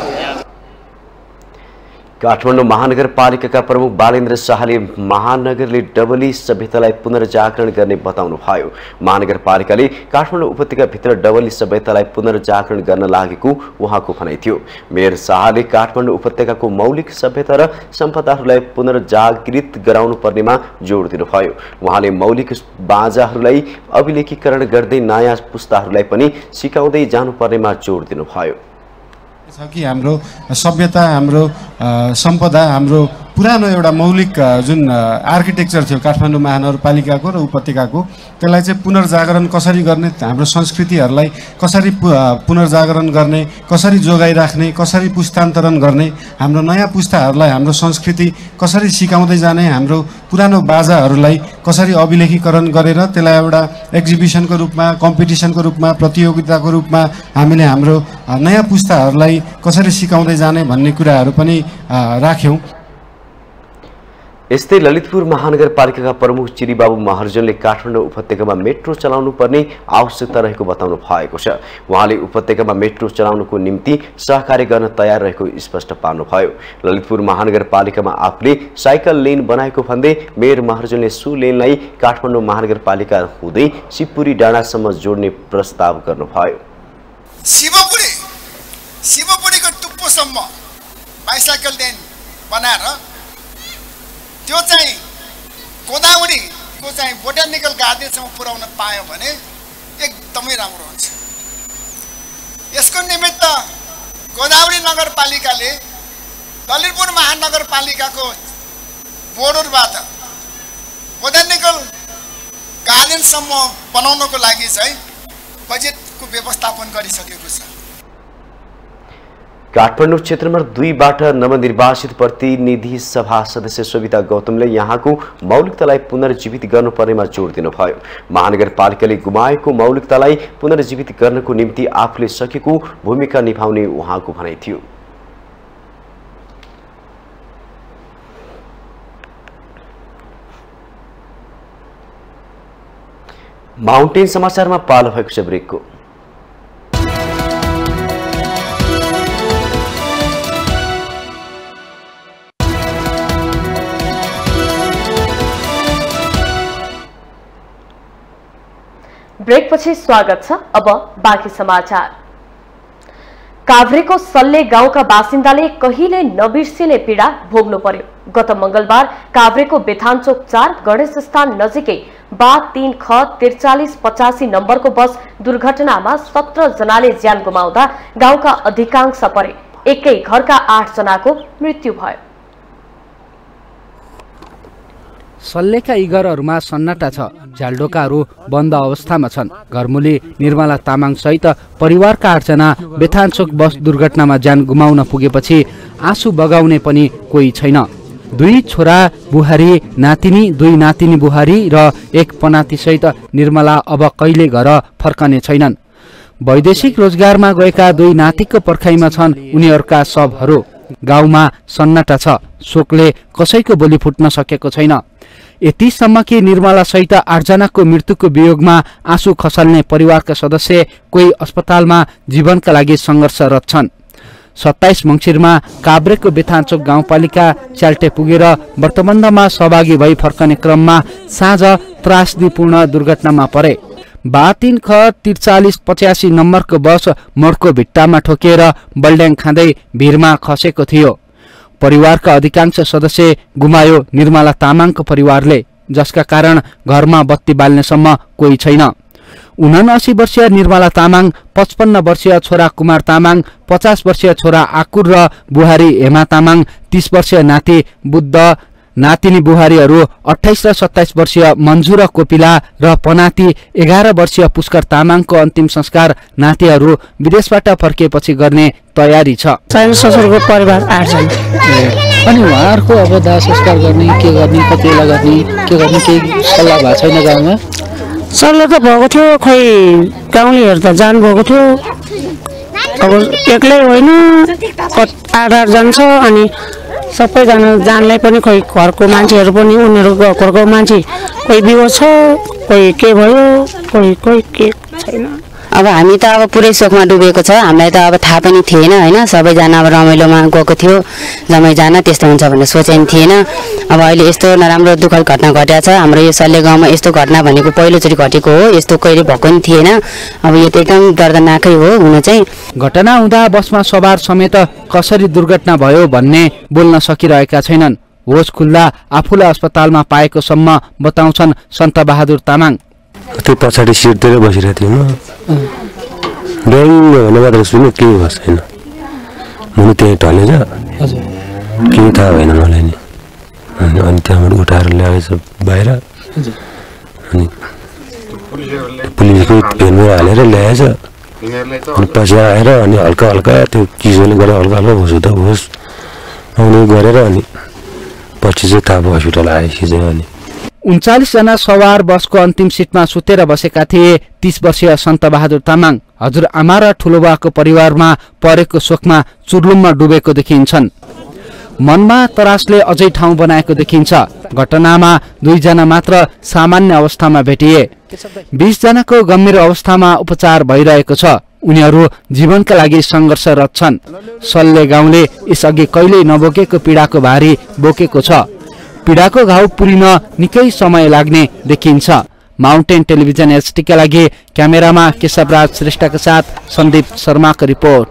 काठमाडौँ महानगरपालिकाका प्रमुख बालेन्द्र शाहले महानगरले डबली सभ्यतालाई पुनर्जागरण गर्ने बताउनु भयो। महानगरपालिकाले काठमाडौँ उपत्यकाभित्र डबली सभ्यतालाई पुनर्जागरण गर्न लागेको उहाँको भनाइ थियो। मेयर शाहले काठमाडौँ उपत्यकाको मौलिक सभ्यता र सम्पदाहरूलाई पुनर्जागृत गराउनु पर्नेमा जोड दिनुभयो। उहाँले मौलिक बाजाहरूलाई अभिलेखीकरण गर्दै नयाँ पुस्ताहरूलाई पनि सिकाउँदै जानुपर्नेमा जोड दिनुभयो कि हाम्रो सभ्यता, हाम्रो सम्पदा, हाम्रो पुरानो एउटा मौलिक जुन आर्किटेक्चर थियो काठमाडौँ महानगरपालिकाको र उपत्यकाको, त्यसलाई चाहिँ पुनर्जागरण कसरी गर्ने, हाम्रो संस्कृतिहरूलाई कसरी पुनर्जागरण गर्ने, कसरी जोगाइराख्ने, कसरी पुस्तान्तरण गर्ने, हाम्रो नयाँ पुस्ताहरूलाई हाम्रो संस्कृति कसरी सिकाउँदै जाने, हाम्रो पुरानो बाजाहरूलाई कसरी अभिलेखीकरण गरेर त्यसलाई एउटा एक्जिबिसनको रूपमा, कम्पिटिसनको रूपमा, प्रतियोगिताको रूपमा हामीले हाम्रो नयाँ पुस्ताहरूलाई कसरी सिकाउँदै जाने भन्ने कुराहरू पनि राख्यौँ। यस्तै ललितपुर महानगरपालिकाका प्रमुख चिरीबाबु महर्जनले काठमाडौँ उपत्यकामा मेट्रो चलाउनु पर्ने आवश्यकता रहेको बताउनु भएको छ। उहाँले उपत्यकामा मेट्रो चलाउनुको निम्ति सहकार्य गर्न तयार रहेको स्पष्ट पार्नुभयो। ललितपुर महानगरपालिकामा आफूले साइकल लेन बनाएको भन्दै मेयर महर्जनले सो लेनलाई काठमाडौँ महानगरपालिका हुँदै शिवपुरी डाँडासम्म जोड्ने प्रस्ताव गर्नुभयो। शिवपुरीको टुप्पोसम्म बाइसाइकल लेन बनाएर त्यो चाहिँ गोदावरीको चाहिँ बोटानिकल गार्डनसम्म पुर्याउन पायो भने एकदमै राम्रो हुन्छ। यसको निमित्त गोदावरी नगरपालिकाले ललितपुर महानगरपालिकाको बोर्डरबाट बोटानिकल गार्डनसम्म बनाउनको लागि चाहिँ बजेटको व्यवस्थापन गरिसकेको छ। काठमाडौँ क्षेत्र नम्बर 2 बाट नवनिर्वाचित प्रतिनिधि सभा सदस्य सविता गौतमले यहाँको मौलिकतालाई पुनर्जीवित गर्नुपर्नेमा जोड दिनुभयो। महानगरपालिकाले गुमाएको मौलिकतालाई पुनर्जीवित गर्नको निम्ति आफूले सकेको भूमिका निभाउने उहाँको भनाइ थियो। माउन्टेन समाचारमा पालो भएको छ ब्रेकको। ब्रेकपछि स्वागत छ। अब बाँकी समाचार। काभ्रेको सल्ले गाउँका बासिन्दाले कहिले नबिर्सिने पीडा भोग्नु पर्यो। गत मंगलबार काभ्रेको बेथानचोक 4 गणेश स्थान नजिकै बा 3 ख 4385 नम्बरको बस दुर्घटनामा 17 जनाले ज्यान गुमाउँदा गाउँका अधिकांश परे। एकै घरका 8 जनाको मृत्यु भयो। सल्लेका यी घरहरूमा सन्नाटा छ। झ्यालडोकाहरू बन्द अवस्थामा छन्। घरमुली निर्मला तामाङ सहित परिवारका 8 जना बेथानचोक बस दुर्घटनामा ज्यान गुमाउन पुगेपछि आँसु बगाउने पनि कोही छैन। 2 छोरा बुहारी नातिनी, 2 नातिनी बुहारी र 1 पनाती सहित निर्मला अब कहिले घर फर्कने छैनन्। वैदेशिक रोजगारमा गएका 2 नातिको पर्खाइमा छन् उनीहरूका शवहरू। गाउँमा सन्नाटा छ। शोकले कसैको बोली फुट्न सकेको छैन। यतिसम्म कि निर्मला सहित 8 जनाको मृत्युको वियोगमा आँसु खसाल्ने परिवारका सदस्य कोही अस्पतालमा जीवनका लागि संघर्षरत छन्। 27 मङ्सिरमा काभ्रेको बेथानचोक गाउँपालिका च्याल्टे पुगेर व्रतबन्धमा सहभागी भई फर्कने क्रममा साँझ त्रासदीपूर्ण दुर्घटनामा परे। बा 3 ख 4385 नम्बरको बस मोडको भिट्टामा ठोकिएर बल्ड्याङ खाँदै भिरमा खसेको थियो। परिवारका अधिकांश सदस्य गुमायो निर्मला तामाङको परिवारले, जसका कारण घरमा बत्ती बाल्नेसम्म कोही छैन। 79 वर्षीय निर्मला तामाङ, 55 वर्षीय छोरा कुमार तामाङ, 50 वर्षीय छोरा आकुर र बुहारी हेमा तामाङ, 30 वर्षीय नाति बुद्ध, नातिनी बुहारीहरू 28 र 27 वर्षीय मन्जु र कोपिला र पनाती 11 वर्षीय पुष्कर तामाङको अन्तिम संस्कार नातिहरू विदेशबाट फर्किएपछि गर्ने तयारी छ। ससुरको परिवार 8 जना। अनि उहाँहरूको अब दाह संस्कार गर्ने, के गर्ने, कति बेला गर्ने, के गर्ने केही सल्लाह भएको छैन गाउँमा? सल्लाह त भएको थियो, खै गाउँलेहरू त जानुभएको थियो। अब एक्लै होइन, 8 जना छ। अनि सबैजना जानलाई पनि खोइ घरको मान्छेहरू पनि उनीहरू घरको मान्छे कोही बिहो छ, कोही के भयो, कोही के छैन। अब हामी त अब पुरै शोकमा डुबेको छ। हामीलाई त अब थाहा पनि थिएन हैन। सबैजना अब रमाइलोमा गएको थियो। जम्मैजना त्यस्तो हुन्छ भन्ने सोचेन थिएन। अब अहिले यस्तो नराम्रो दुःखद घटना घटेको छ। हाम्रो यो सल्ले गाउँमा यस्तो घटना भनेको पहिलोचोटि घटेको हो। यस्तो कहिले भएको पनि थिएन। अब यो त एकदम दर्दनाकै हो हुन चाहिँ। घटना हुँदा बसमा सवार समेत कसरी दुर्घटना भयो भन्ने बोल्न सकिरहेका छैनन्। होस खुल्दा आफूलाई अस्पतालमा पाएको सम्म बताउँछन् सन्त बहादुर तामाङ। त्यो पछाडि सिटतिर बसिरहेको थिएँ म। ड्याङ भने मात्र सुन्नु केही भएको छैन। मुनि त्यहीँ ढलेर केही थाहा भएन मलाई नि। अनि त्यहाँबाट उठाएर ल्याएछ बाहिर। अनि पुलिसको भेनमा हालेर ल्याएछ। अनि पछि आएर अनि हल्का हल्का त्यो चिजोले गर्दा हल्का हल्का होस हुँदा होस आउने गरेर अनि पछि चाहिँ थाहा भयो हस्पिटल आएपछि चाहिँ। अनि 39 जना सवार बसको अन्तिम सिटमा सुतेर बसेका थिए 30 वर्षीय सन्त बहादुर तामाङ। हजुर आमा र ठुलो बाको परिवारमा परेको शोकमा चुर्लुममा डुबेको देखिन्छन्। मनमा तरासले अझै ठाउँ बनाएको देखिन्छ। घटनामा 2 जना मात्र सामान्य अवस्थामा भेटिए। 20 जनाको गम्भीर अवस्थामा उपचार भइरहेको छ। उनीहरू जीवनका लागि संघर्षरत छन्। सल्ले गाउँले यसअघि कहिल्यै नबोकेको पीडाको भारी बोकेको छ। पीडाको घाउ पुरिन निकै समय लाग्ने देखिन्छ। माउन्टेन टेलिभिजन एचटी का लागि क्यामेरामा केशवराज श्रेष्ठका साथ सन्दीप शर्माको रिपोर्ट।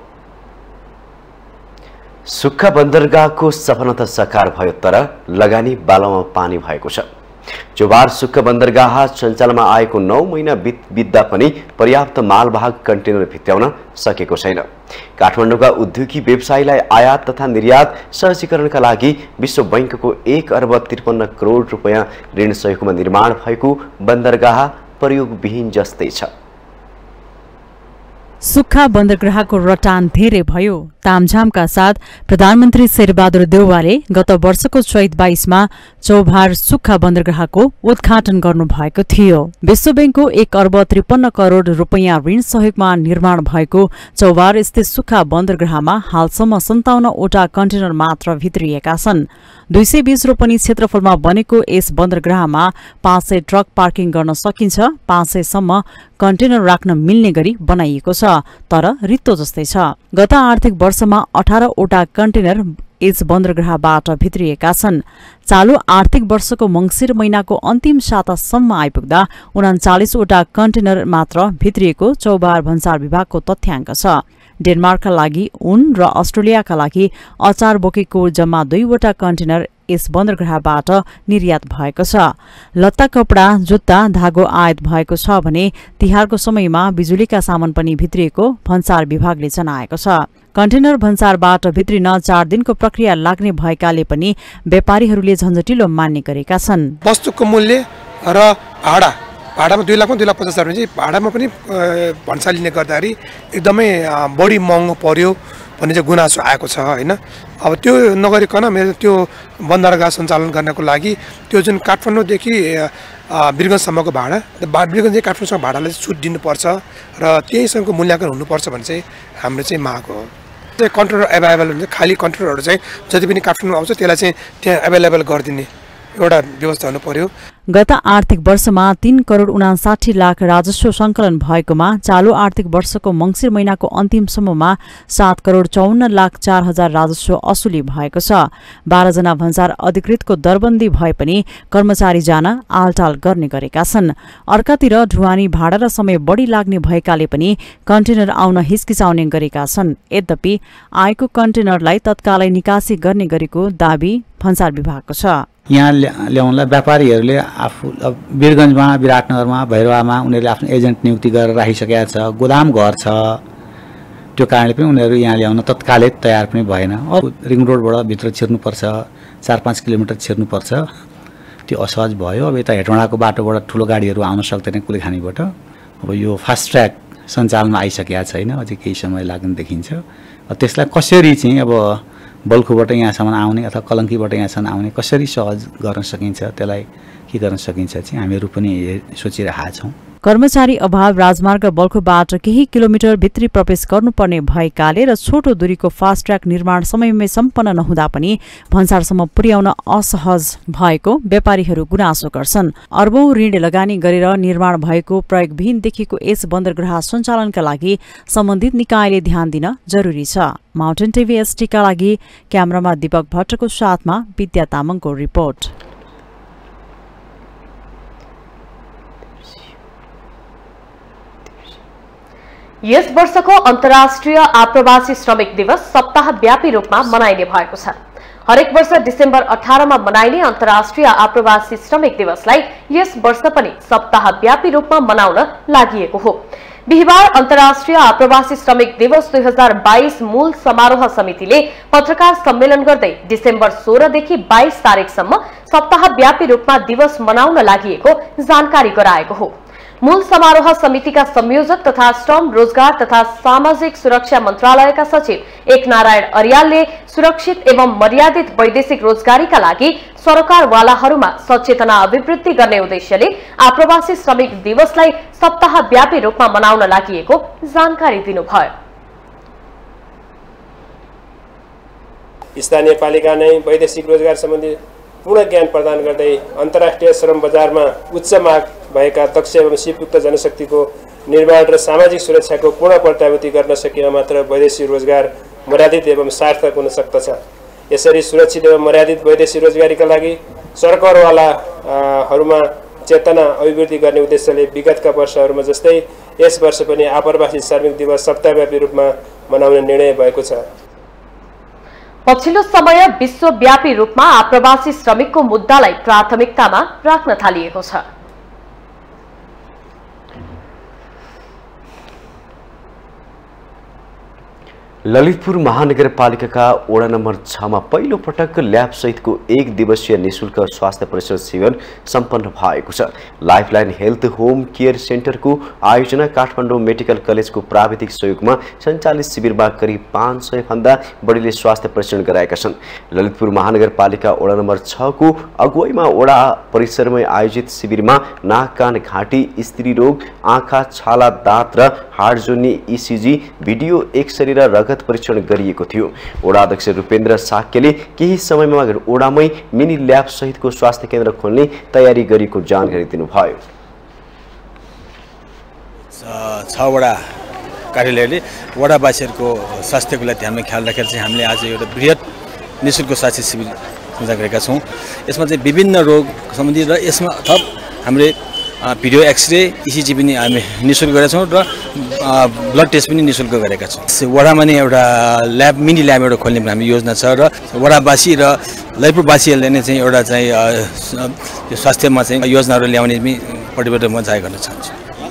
सुक्खा बन्दरगाहको सपना त साकार भयो, तर लगानी बालामा पानी भएको छ। जोबार सुक्खा बन्दरगाह सञ्चालनमा आएको 9 महिना बित्दा पनि पर्याप्त मालवाहक कन्टेनर भित्र्याउन सकेको छैन। काठमाडौँका उद्योगी व्यवसायीलाई आयात तथा निर्यात सहजीकरणका लागि विश्व बैंकको 1 अर्ब 53 करोड रुपैयाँ ऋण सहयोगमा निर्माण भएको बन्दरगाह प्रयोगविहीन जस्तै छ। सुक्खा बन्दरगाहको रटान धेरै भयो, तामझामका साथ प्रधानमन्त्री शेरबहादुर देउवाले गत वर्षको चैत 22मा चौभार सुक्खा बन्दरगाहको उद्घाटन गर्नुभएको थियो। विश्व बैंकको 1 अर्ब 53 करोड़ रुपैयाँ ऋण सहयोगमा निर्माण भएको चौभार स्थित सुक्खा बन्दरगाहमा हालसम्म 57 वटा कन्टेनर मात्र भित्रिएका छन्। 220 रोपनी क्षेत्रफलमा बनेको यस बन्दरगाहमा 500 ट्रक पार्किङ गर्न सकिन्छ। 500 सम्म कन्टेनर राख्न मिल्ने गरी बनाइएको छ, तर रित्तो जस्तै छ। गत आर्थिक वर्षमा 18 वटा कन्टेनर यस बन्दरगाहबाट भित्रिएका छन्। चालू आर्थिक वर्षको मंसिर महिनाको अन्तिम सातासम्म आइपुग्दा 39 वटा कन्टेनर मात्र भित्रिएको चौबार भन्सार विभागको तथ्याङ्क छ। डेनमार्कका लागि ऊन र अस्ट्रेलियाका लागि अचार बोकेको जम्मा 2 वटा कन्टेनर यस बन्दरगाहबाट निर्यात भएको छ। लत्ता, कपडा, जुत्ता, धागो आयात भएको छ भने तिहारको समयमा बिजुलीका सामान पनि भित्रिएको भन्सार विभागले जनाएको छ। कन्टेनर भन्सारबाट भित्रिन 4 दिनको प्रक्रिया लाग्ने भएकाले पनि व्यापारीहरूले झन्झटिलो मान्ने गरेका छन्। वस्तुको मूल्य र भाडामा 2 लाख 2,50,000 भने भाडामा पनि भन्सा लिने गर्दाखेरि एकदमै बढी महँगो पर्यो भन्ने चाहिँ गुनासो आएको छ हैन। अब त्यो नगरिकन मेरो त्यो बन्दरगाह सञ्चालन गर्नको लागि त्यो जुन काठमाडौँदेखि वीरगञ्जसम्मको भाडा, वीरगञ्जदेखि काठमाडौँसम्म भाडालाई छुट दिनुपर्छ र त्यहीसँगको मूल्याङ्कन हुनुपर्छ भन्ने चाहिँ हाम्रो चाहिँ माग हो। कन्ट्रोलर एभाइलेबल हुन्छ, खाली कन्ट्रोलरहरू चाहिँ जति पनि काठमाडौँ आउँछ त्यसलाई चाहिँ त्यहाँ एभाइलेबल गरिदिने एउटा व्यवस्था हुनु पर्यो। गत आर्थिक वर्षमा 3 करोड़ 59 लाख राजस्व संकलन भएकोमा चालू आर्थिक वर्षको मंसिर महिनाको अन्तिमसम्ममा 7 करोड़ 54 लाख 4 हजार राजस्व असुली भएको छ। 12 जना भन्सार अधिकृतको दरबन्दी भए पनि कर्मचारी जान आलटाल गर्ने गरेका छन्। अर्कातिर ढुवानी भाडा र समय बढी लाग्ने भएकाले पनि कन्टेनर आउन हिचकिचाउने गरेका छन्। यद्यपि आएको कन्टेनरलाई तत्कालै निकासी गर्ने गरेको दाबी भन्सार विभागको छ। यहाँ ल्याउनलाई व्यापारीहरूले आफू वीरगञ्जमा, विराटनगरमा, भैरवामा उनीहरूले आफ्नो एजेन्ट नियुक्ति गरेर राखिसकेका छ। गोदाम घर छ, त्यो कारणले पनि उनीहरू यहाँ ल्याउन तत्कालै तयार पनि भएन। रिङ रोडबाट भित्र छिर्नुपर्छ, 4-5 किलोमिटर छिर्नुपर्छ, त्यो असहज भयो। अब यता हेटौँडाको बाटोबाट ठुलो गाडीहरू आउन सक्दैन कुलेखानीबाट। अब यो फास्ट ट्र्याक सञ्चालनमा आइसकेका छैन, अझै केही समय लाग्ने देखिन्छ। त्यसलाई कसरी चाहिँ अब बल्खुबाट यहाँसम्म आउने अथवा कलङ्कीबाट यहाँसम्म आउने कसरी सहज गर्न सकिन्छ, त्यसलाई के गर्न सकिन्छ चाहिँ हामीहरू पनि सोचिरहेका छौँ। कर्मचारी अभाव, राजमार्ग बल्खुबाट केही किलोमिटर भित्री प्रवेश गर्नुपर्ने भएकाले र छोटो दूरीको फास्ट ट्र्याक निर्माण समयमै सम्पन्न नहुँदा पनि भन्सारसम्म पुर्याउन असहज भएको व्यापारीहरू गुनासो गर्छन्। अर्बौं ऋण लगानी गरेर निर्माण भएको प्रयोगविहीन देखिएको यस बन्दरगाह सञ्चालनका लागि सम्बन्धित निकायले ध्यान दिन जरुरी छ। माउन्टेन टिभी एसटीका लागि क्यामेरामा दीपक भट्टको साथमा विद्या तामाङको रिपोर्ट। यस वर्षको अन्तर्राष्ट्रिय आप्रवासी श्रमिक दिवस सप्ताहव्यापी रूपमा मनाइने भएको छ। हरेक वर्ष डिसेम्बर 18 मा मनाइने अन्तर्राष्ट्रिय आप्रवासी श्रमिक दिवसलाई यस वर्ष पनि सप्ताहव्यापी रूपमा मनाउन लागिएको हो। बिहिबार अन्तर्राष्ट्रिय आप्रवासी श्रमिक दिवस 2022 मूल समारोह समितिले पत्रकार सम्मेलन गर्दै डिसेम्बर 16 देखि 22 तारिकसम्म सप्ताहव्यापी रूपमा दिवस मनाउन लागिएको जानकारी गराएको हो। मूल समारोह समितिका संयोजक तथा श्रम, रोजगार तथा सामाजिक सुरक्षा मन्त्रालयका सचिव एकनारायण अर्यालले सुरक्षित एवं मर्यादित वैदेशिक रोजगारीका लागि सरकारवालाहरूमा सचेतना अभिवृद्धि गर्ने उद्देश्यले आप्रवासी श्रमिक दिवसलाई सप्ताहव्यापी रूपमा मनाउन लागिएको जानकारी दिनुभयो। स्थानीय पालिका नै वैदेशिक रोजगार सम्बन्धी पूर्ण ज्ञान प्रदान गर्दै अन्तर्राष्ट्रिय श्रम बजारमा उच्च माग भएका दक्ष एवं सिपयुक्त जनशक्तिको निर्माण र सामाजिक सुरक्षाको पूर्ण प्रत्याभूति गर्न सकेमा मात्र वैदेशिक रोजगार मर्यादित एवं सार्थक हुन सक्दछ। यसरी सुरक्षित एवं मर्यादित वैदेशिक रोजगारीका लागि सरकारवालाहरूमा चेतना अभिवृद्धि गर्ने उद्देश्यले विगतका वर्षहरूमा जस्तै यस वर्ष पनि आप्रवासी श्रमिक दिवस सप्ताहव्यापी रूपमा मनाउने निर्णय भएको छ। पछिल्लो समय विश्वव्यापी रूपमा आप्रवासी श्रमिकको मुद्दालाई प्राथमिकतामा राख्न थालिएको छ। ललितपुर महानगरपालिकाका वडा नम्बर 6 मा पहिलो पटक ल्याब सहितको 1 दिवसीय निशुल्क स्वास्थ्य परीक्षण शिविर सम्पन्न भएको छ। लाइफलाइन हेल्थ होम केयर सेन्टरको आयोजना काठमाडौँ मेडिकल कलेजको प्राविधिक सहयोगमा सञ्चालित शिविरमा करिब 500 भन्दा बढीले स्वास्थ्य परीक्षण गराएका छन्। ललितपुर महानगरपालिका वडा नम्बर 6 को अगुवाईमा वडा परिसरमै आयोजित शिविरमा नाक कान घाँटी स्त्री रोग आँखा छाला दाँत र हाड जोड्ने इसिजी भिडियो एक्सरे र रगत परीक्षण गरिएको थियो। वडा अध्यक्ष रूपेन्द्र साक्यले केही समयमा वडामै मिनी ल्याब सहितको स्वास्थ्य केन्द्र खोल्ने तयारी गरेको जानकारी दिनुभयो। 6 वडा कार्यालयले वडावासीहरूको स्वास्थ्यको लागि ध्यानमा ख्याल राखेर चाहिँ हामीले आज एउटा बृहत निशुल्क स्वास्थ्य शिविर सञ्चालन गरेका छौँ। यसमा चाहिँ विभिन्न रोग सम्बन्धी र यसमा थप हामीले भिडियो एक्सरे इसिजी पनि हामी निशुल्क गरेका छौँ र ब्लड टेस्ट पनि निशुल्क गरेका छौँ। वडामा नै एउटा ल्याब मिनी ल्याब एउटा खोल्ने हामी योजना छ र वडावासी र ललितपुरवासीहरूले नै चाहिँ एउटा चाहिँ स्वास्थ्यमा चाहिँ योजनाहरू ल्याउने पट्टिबाट म जाहेर गर्न चाहन्छु।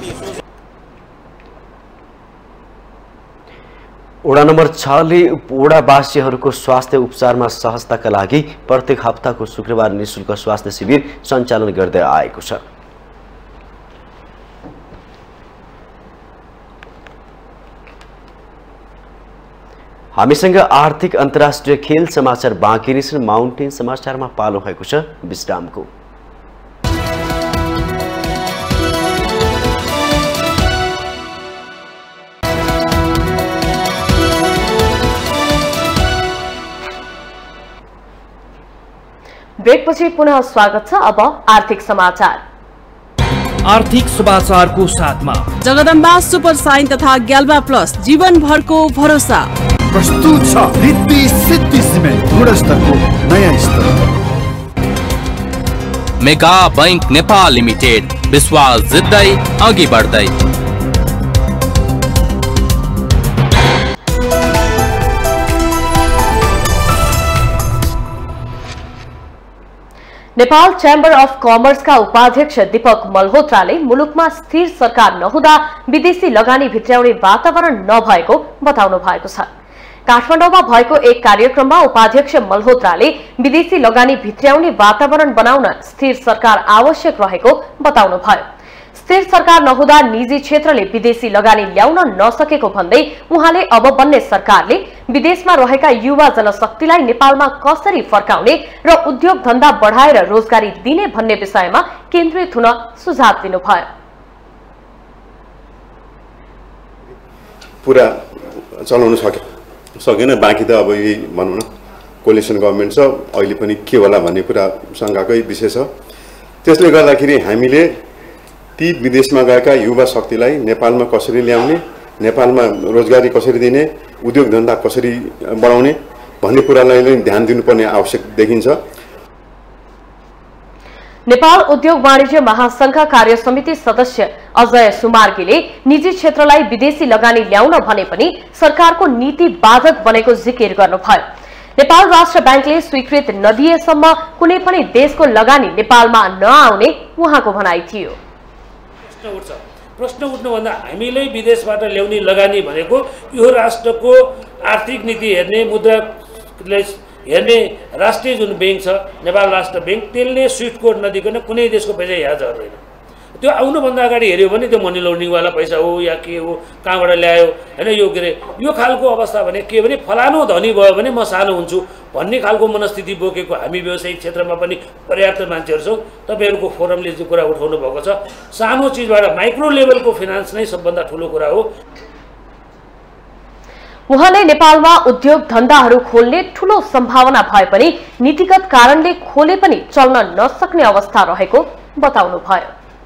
वडा नम्बर 6 ले वडावासीहरूको स्वास्थ्य उपचारमा सहजताका लागि प्रत्येक हप्ताको शुक्रबार निशुल्क स्वास्थ्य शिविर सञ्चालन गर्दै आएको छ। हामीसँग आर्थिक अन्तर्राष्ट्रिय खेल समाचार बाँकी नै छन्। माउन्टेन समाचारमा पालो भएको छ विश्रामको। ब्रेकपछि पुनः स्वागत छ। अब आर्थिक समाचार। आर्थिक समाचारको साथमा जगदम्बा सुपर साइन तथा ग्याल्बा प्लस जीवनभरको भरोसा। प्रस्तुत छ रिद्धि सिद्धि सिमेन्ट गुणस्तरको नयाँ स्तर। मेगा बैंक नेपाल लिमिटेड विश्वास जित्दै अघि बढ्दै। नेपाल च्याम्बर अफ कमर्सका उपाध्यक्ष दीपक मल्होत्राले मुलुकमा स्थिर सरकार नहुँदा विदेशी लगानी भित्र्याउने वातावरण नभएको बताउनु भएको छ। काठमाडौँमा भएको एक कार्यक्रममा उपाध्यक्ष मल्होत्राले विदेशी लगानी भित्र्याउने वातावरण बनाउन स्थिर सरकार आवश्यक रहेको बताउनुभयो। स्थिर सरकार नहुँदा निजी क्षेत्रले विदेशी लगानी ल्याउन नसकेको भन्दै उहाँले अब बन्ने सरकारले विदेशमा रहेका युवा जनशक्तिलाई नेपालमा कसरी फर्काउने र उद्योग धन्दा बढाएर रोजगारी दिने भन्ने विषयमा केन्द्रित हुन सुझाव दिनुभयो। पुरा चलाउन सकेन, बाँकी त अब यही भनौँ न कोलिसन गभर्मेन्ट छ, अहिले पनि के होला भन्ने कुरा शङ्काकै विषय छ। त्यसले गर्दाखेरि हामीले ती विदेशमा गएका युवा शक्तिलाई नेपालमा कसरी ल्याउने, नेपालमा रोजगारी कसरी दिने, उद्योग धन्दा कसरी बढाउने भन्ने कुरालाई नै ध्यान दिनुपर्ने आवश्यक देखिन्छ। नेपाल उद्योग वाणिज्य महासंघका कार्य समिति सदस्य अजय सुमार्गीले निजी क्षेत्रलाई विदेशी लगानी ल्याउन भने पनि सरकारको नीति बाधक बनेको जिकिर गर्नुभयो। नेपाल राष्ट्र बैंकले स्वीकृत नदिएसम्म कुनै पनि देशको लगानी नेपालमा नआउने उहाँको भनाइ थियो। प्रश्न उठ्नुभन्दा हामीले विदेशबाट ल्याउने लगानी भनेको यो राष्ट्रको आर्थिक नीति हेर्ने, मुद्रा हेर्ने राष्ट्रिय जुन बैंक छ नेपाल राष्ट्र बैंक, त्यसले स्विफ्ट कोड नदिकन कुनै देशको पैसा यहाँ झर्दैन। त्यो आउनुभन्दा अगाडि हेऱ्यो भने त्यो मनी लन्ड्रिङवाला पैसा हो या के हो, कहाँबाट ल्यायो होइन, यो के अरे यो खालको अवस्था भने के भने फलानु धनी भयो भने म सानो हुन्छु भन्ने खालको मनस्थिति बोकेको हामी व्यवसायिक क्षेत्रमा पनि पर्याप्त मान्छेहरू छौँ। तपाईँहरूको फोरमले जो कुरा उठाउनु भएको छ, सानो चिजबाट माइक्रो लेभलको फिनान्स नै सबभन्दा ठुलो कुरा हो। उहाँले नेपालमा उद्योग धन्दाहरू खोल्ने ठूलो सम्भावना भए पनि नीतिगत कारणले खोले पनि चल्न नसक्ने अवस्था रहेको बताउनुभयो।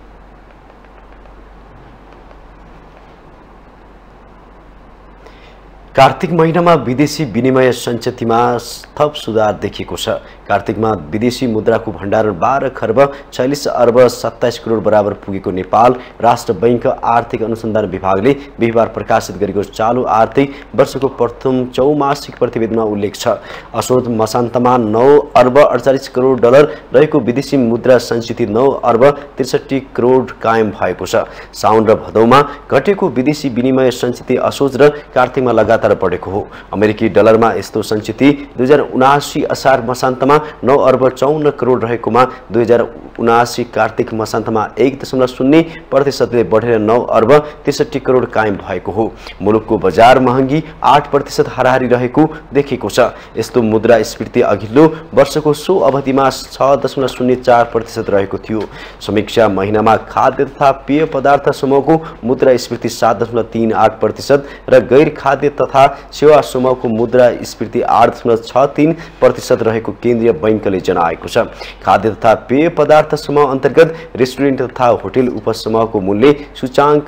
कार्तिक महिनामा विदेशी विनिमय सञ्चितमा थप सुधार देखिएको छ। कार्तिकमा विदेशी मुद्राको भण्डारण 12 खर्ब 46 अर्ब 27 करोड बराबर पुगेको नेपाल राष्ट्र बैंक आर्थिक अनुसन्धान विभागले बिहिबार प्रकाशित गरेको चालु आर्थिक वर्षको प्रथम चौमासिक प्रतिवेदनमा उल्लेख छ। असोज मसान्तमा 9 अर्ब 48 करोड डलर रहेको विदेशी मुद्रा सञ्चित 9 अर्ब 63 करोड कायम भएको छ। साउन र भदौमा घटेको विदेशी विनिमय सञ्चित असोज र कार्तिकमा लगातार लगातार बढेको हो। अमेरिकी डलरमा यस्तो सञ्चित 2079 असार मसान्तमा 9 अर्ब 54 करोड रहेकोमा 2079 कार्तिक मसान्तमा 1.0% बढेर 9 अर्ब 63 करोड कायम भएको हो। मुलुकको बजार महँगी 8% हाराहारी रहेको देखिएको छ। यस्तो मुद्रास्फीति अघिल्लो वर्षको सो अवधिमा 6.04% रहेको थियो। समीक्षा महिनामा खाद्य तथा पेय पदार्थ समूहको मुद्रास्फीति 7.38% र गैर खाद्य तथा सेवा समूहको मुद्रास्फीति 8.63% रहेको केन्द्रीय बैंकले जनाएको छ। खाद्य तथा पेय पदार्थ समूह अन्तर्गत रेस्टुरेन्ट तथा होटल उपसमूहको मूल्य सूचाङ्क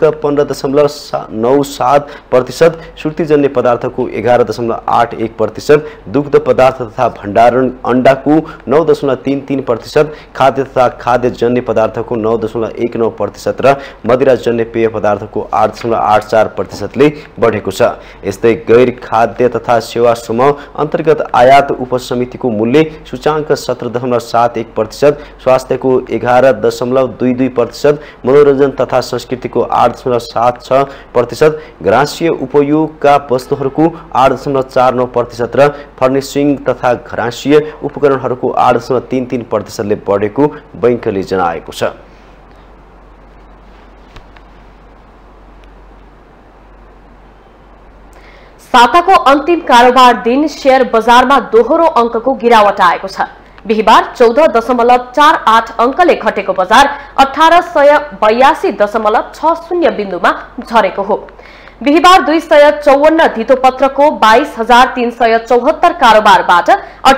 15.97%, सुर्तीजन्य पदार्थको 11.81%, दुग्ध पदार्थ तथा भण्डारण अण्डाको 9.33%, खाद्य तथा खाद्यजन्य पदार्थको 9.19% र मदिराजन्य पेय पदार्थको 8.84%ले बढेको छ। यस्तै गैर खाद्य तथा सेवा समूह अन्तर्गत आयात उपसमितिको मूल्य सूचाङ्क 17.71%, स्वास्थ्यको 11.22%, मनोरञ्जन तथा संस्कृतिको 8.76%, घराँसिय उपयोगका वस्तुहरूको 8.49% र फर्निसिङ तथा घराँसिय उपकरणहरूको 8.33%ले बढेको बैंकले जनाएको छ। साताको अन्तिम कारोबार दिन शेयर बजारमा दोहोरो अङ्कको गिरावट आएको छ। बिहीबार 14.48 अङ्कले घटेको बजार 1882.60 बिन्दुमा झरेको हो। बिहीबार 254 धितोपत्रको 22,374 कारोबारबाट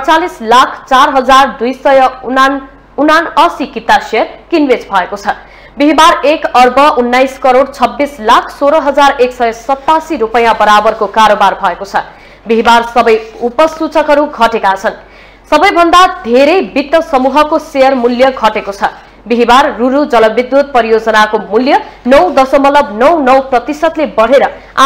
48,04,279 किता शेयर किनबेच भएको छ। बिहीबार 1 अर्ब 19 करोड 26,16,187 रुपैयाँ बराबरको कारोबार भएको छ। बिहीबार सबै उपसूचकहरू घटेका छन्। सबैभन्दा धेरै वित्त समूहको शेयर मूल्य घटेको छ। बिहीबार रुरु जलविद्युत परियोजनाको मूल्य 9.99% ले बढेर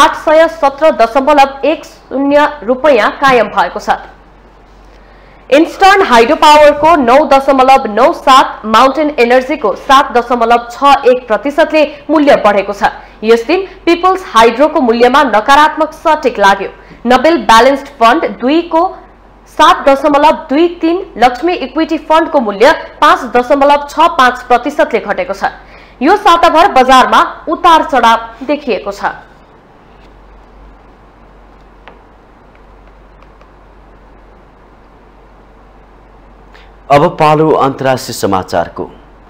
817.10 रुपैयाँ कायम भएको छ। इन्स्टर्न हाइड्रो पावरको 9.97, माउन्टेन एनर्जीको 7.61% ले मूल्य बढेको छ। यस दिन पिपल्स हाइड्रोको मूल्यमा नकारात्मक सटिक लाग्यो। नोबेल ब्यालेन्स्ड फन्ड 2 को 7.23, लक्ष्मी इक्विटी फन्डको मूल्य 5.65% ले घटेको छ। यो साताभर बजारमा उतार चढाव देखिएको छ। अब पालो अन्तर्राष्ट्रिय समाचारको।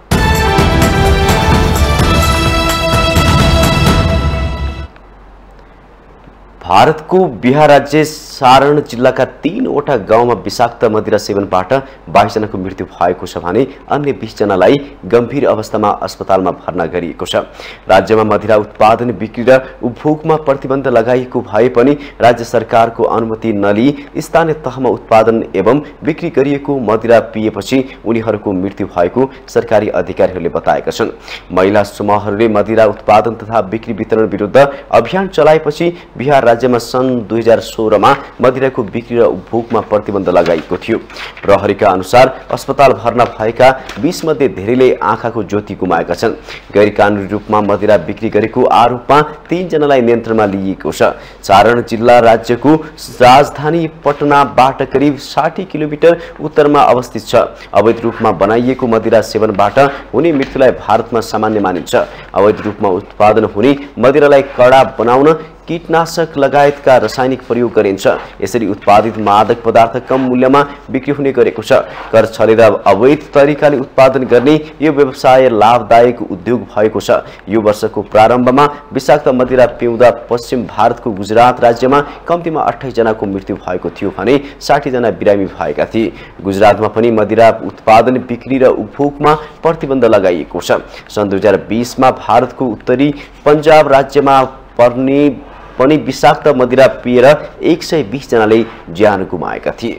भारतको बिहार राज्य सारण जिल्लाका 3वटा गाउँमा विषाक्त मदिरा सेवनबाट 22 जनाको मृत्यु भएको छ भने अन्य 20 जनालाई गम्भीर अवस्थामा अस्पतालमा भर्ना गरिएको छ। राज्यमा मदिरा उत्पादन, बिक्री र उपभोगमा प्रतिबन्ध लगाइएको भए पनि राज्य सरकारको अनुमति नलिई स्थानीय तहमा उत्पादन एवं बिक्री गरिएको मदिरा पिएपछि उनीहरूको मृत्यु भएको सरकारी अधिकारीहरूले बताएका छन्। महिला समूहहरूले मदिरा उत्पादन तथा बिक्री वितरण विरुद्ध अभियान चलाएपछि बिहार राज्यमा सन् 2016 मा मदिराको बिक्री र उपभोगमा प्रतिबन्ध लगाइएको थियो। प्रहरीका अनुसार अस्पताल भर्ना भएका 20 मध्ये धेरैले आँखाको ज्योति गुमाएका छन्। गैर कानुनी रूपमा मदिरा बिक्री गरेको आरोपमा 3 जनालाई नियन्त्रणमा लिइएको छ। सारण जिल्ला राज्यको राजधानी पटनाबाट करिब 60 किलोमिटर उत्तरमा अवस्थित छ। अवैध रूपमा बनाइएको मदिरा सेवनबाट हुने मृत्युलाई भारतमा सामान्य मानिन्छ। अवैध रूपमा उत्पादन हुने मदिरालाई कडा बनाउन कीटनाशक लगायतका रासायनिक प्रयोग गरिन्छ। यसरी उत्पादित मादक पदार्थ कम मूल्यमा बिक्री हुने गरेको छ। कर छलेर अवैध तरिकाले उत्पादन गर्ने यो व्यवसाय लाभदायक उद्योग भएको छ। यो वर्षको प्रारम्भमा विषाक्त मदिरा पिउँदा पश्चिम भारतको गुजरात राज्यमा कम्तीमा 28 जनाको मृत्यु भएको थियो भने 60 जना बिरामी भएका थिए। गुजरातमा पनि मदिरा उत्पादन, बिक्री र उपभोगमा प्रतिबन्ध लगाइएको छ। सन् 2020 मा भारतको उत्तरी पन्जाब राज्यमा पनि विषाक्त मदिरा पिएर 120 जनाले ज्यान गुमाएका थिए।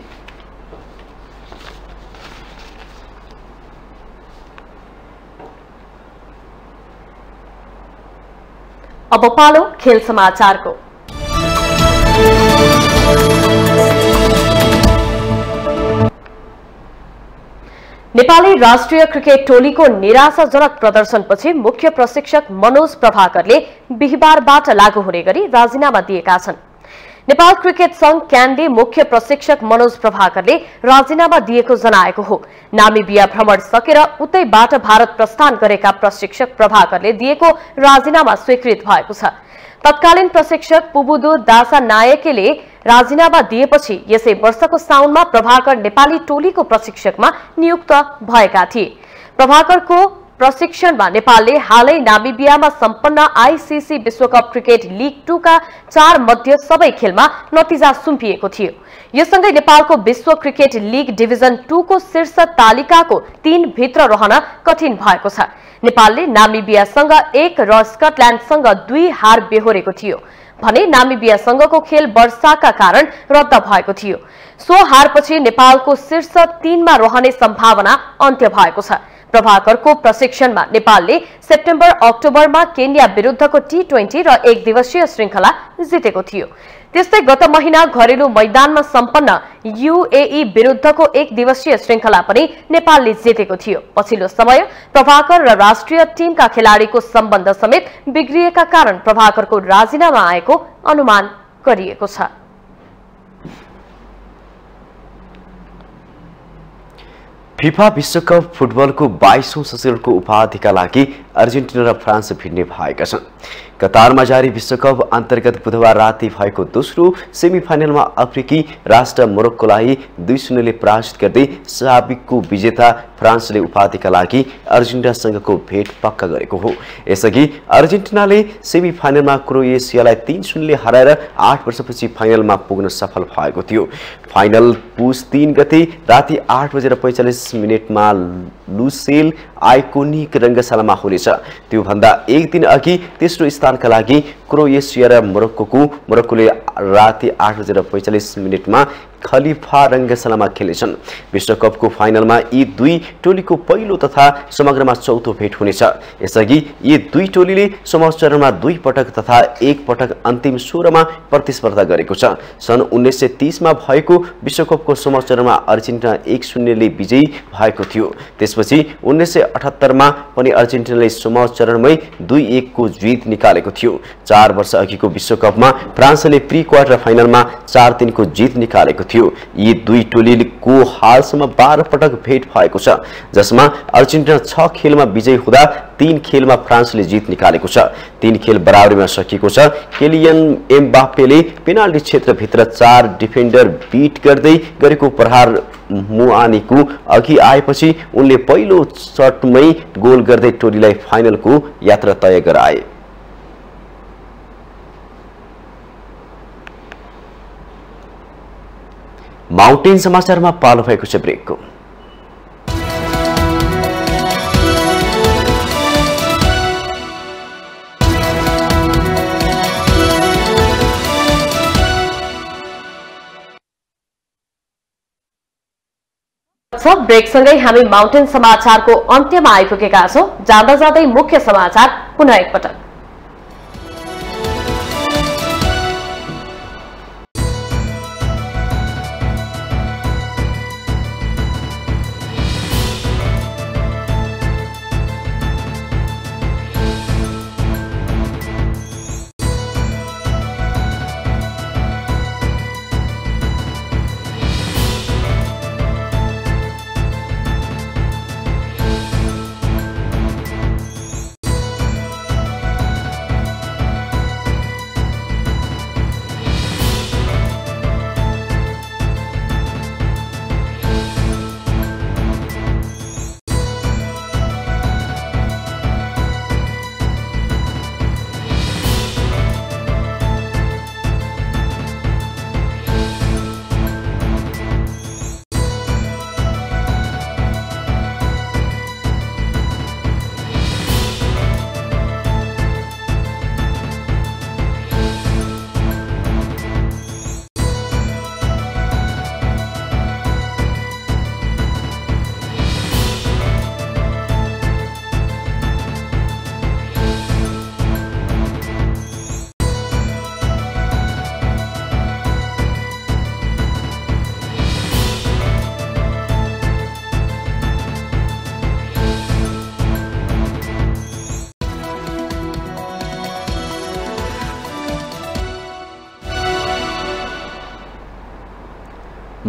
अब पालो खेल समाचारको। नेपाली राष्ट्रिय क्रिकेट टोलीको निराशाजनक प्रदर्शनपछि मुख्य प्रशिक्षक मनोज प्रभाकरले बिहीबारबाट लागू हुने गरी राजीनामा दिएका छन्। नेपाल क्रिकेट संघ क्यानले मुख्य प्रशिक्षक मनोज प्रभाकरले राजीनामा दिएको जनाएको हो। नामिबिया भ्रमण सकेर उतैबाट भारत प्रस्थान गरेका प्रशिक्षक प्रभाकरले दिएको राजीनामा स्वीकृत भएको छ। तत्कालीन प्रशिक्षक पुबुदु दासा नायकेले राजीनामा दिएपछि यसै वर्षको साउनमा प्रभाकर नेपाली टोलीको प्रशिक्षकमा नियुक्त भएका थिए। प्रभाकरको प्रशिक्षणमा नेपालले हालै नामिबियामा सम्पन्न आईसीसी विश्वकप क्रिकेट लीग 2 का 4 मध्ये सबै खेलमा नतिजा सुम्पिएको थियो। यससँगै नेपालको विश्व क्रिकेट लीग डिभिजन 2 को शीर्ष तालिकाको 3 भित्र रहन कठिन भएको छ। नेपालले नामिबियासँग 1 र स्कटल्याण्डसँग 2 हार बेहोरेको थियो भने नामिबियासँगको खेल वर्षाका कारण रद्द भएको थियो। सो हारपछि नेपालको शीर्ष 3 मा रहने सम्भावना अन्त्य भएको छ। प्रभाकरको प्रशिक्षणमा नेपालले सेप्टेम्बर अक्टोबरमा केन्या विरुद्धको T20 र 1 दिवसीय श्रृंखला जितेको थियो। त्यस्तै गत महिना घरेलु मैदानमा सम्पन्न UAE विरुद्धको 1 दिवसीय श्रृंखला पनि नेपालले जितेको थियो। पछिल्लो समय प्रभाकर र राष्ट्रिय टिमका खेलाडीको सम्बन्ध समेत बिग्रिएका कारण प्रभाकरको राजीनामा आएको अनुमान गरिएको छ। फिफा विश्वकप फुटबलको 22औं सशुल्क उपाधिका लागि अर्जेन्टिना र फ्रान्स भिड्ने भएका छन्। कतारमा जारी विश्वकप अन्तर्गत बुधबार राति भएको दोस्रो सेमिफाइनलमा अफ्रिकी राष्ट्र मोरक्कोलाई 2-0 ले पराजित गर्दै साबिकको विजेता फ्रान्सले उपाधिका लागि अर्जेन्टिनासँगको भेट पक्का गरेको हो। यसअघि अर्जेन्टिनाले सेमिफाइनलमा क्रोएसियालाई 3-0 ले हराएर 8 वर्षपछि फाइनलमा पुग्न सफल भएको थियो। फाइनल पुस 3 गते राति 8:45 मा लुसेल आइकोनिक रंगशालामा हुनेछ। त्योभन्दा एक दिन अघि तेस्रो स्थानका लागि क्रोएसिया र मोरक्कोले राति 8:45 मा खलिफा रंगशालामा खेल्नेछन्। विश्वकपको फाइनलमा यी दुई टोलीको पहिलो तथा समग्रमा चौथो भेट हुनेछ। यसअघि यी दुई टोलीले समूह चरणमा 2 पटक तथा 1 पटक अन्तिम 16 मा प्रतिस्पर्धा गरेको छ। सन् 1930 मा भएको विश्वकपको समूह चरणमा अर्जेन्टिना 1-0 ले विजयी भएको थियो। त्यसपछि 1978 मा पनि अर्जेन्टिनाले समूह चरणमै 2-1 को जित निकालेको थियो। 4 वर्ष अघिको विश्वकपमा फ्रान्सले प्री क्वार्टर फाइनलमा 4-3 को जित निकालेको थियो। यी दुई टोलीको हालसम्म 12 पटक भेट भएको छ, जसमा अर्जेन्टिना 6 खेलमा विजयी हुँदा 3 खेलमा फ्रान्सले जित निकालेको छ। 3 खेल बराबरीमा सकिएको छ। केलियन एम्बापेले पेनाल्टी क्षेत्रभित्र 4 डिफेन्डर बीट गर्दै गरेको प्रहार मुआनीको अघि आएपछि उनले पहिलो शटमै गोल गर्दै टोलीलाई फाइनलको यात्रा तय गराए। माउन्टेन समाचारमा पालो भएको छ ब्रेकको। ब्रेकसँगै हामी माउन्टेन समाचारको अन्त्यमा आइपुगेका छौं। जाँदा जाँदै मुख्य समाचार पुनः एकपटक।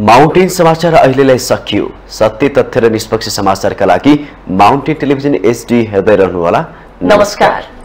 माउन्टेन समाचार अहिलेलाई सकियो। सत्य तथ्य र निष्पक्ष समाचारका लागि माउन्टेन टेलिभिजन HD हेर्दै रहनुहोला। नमस्कार।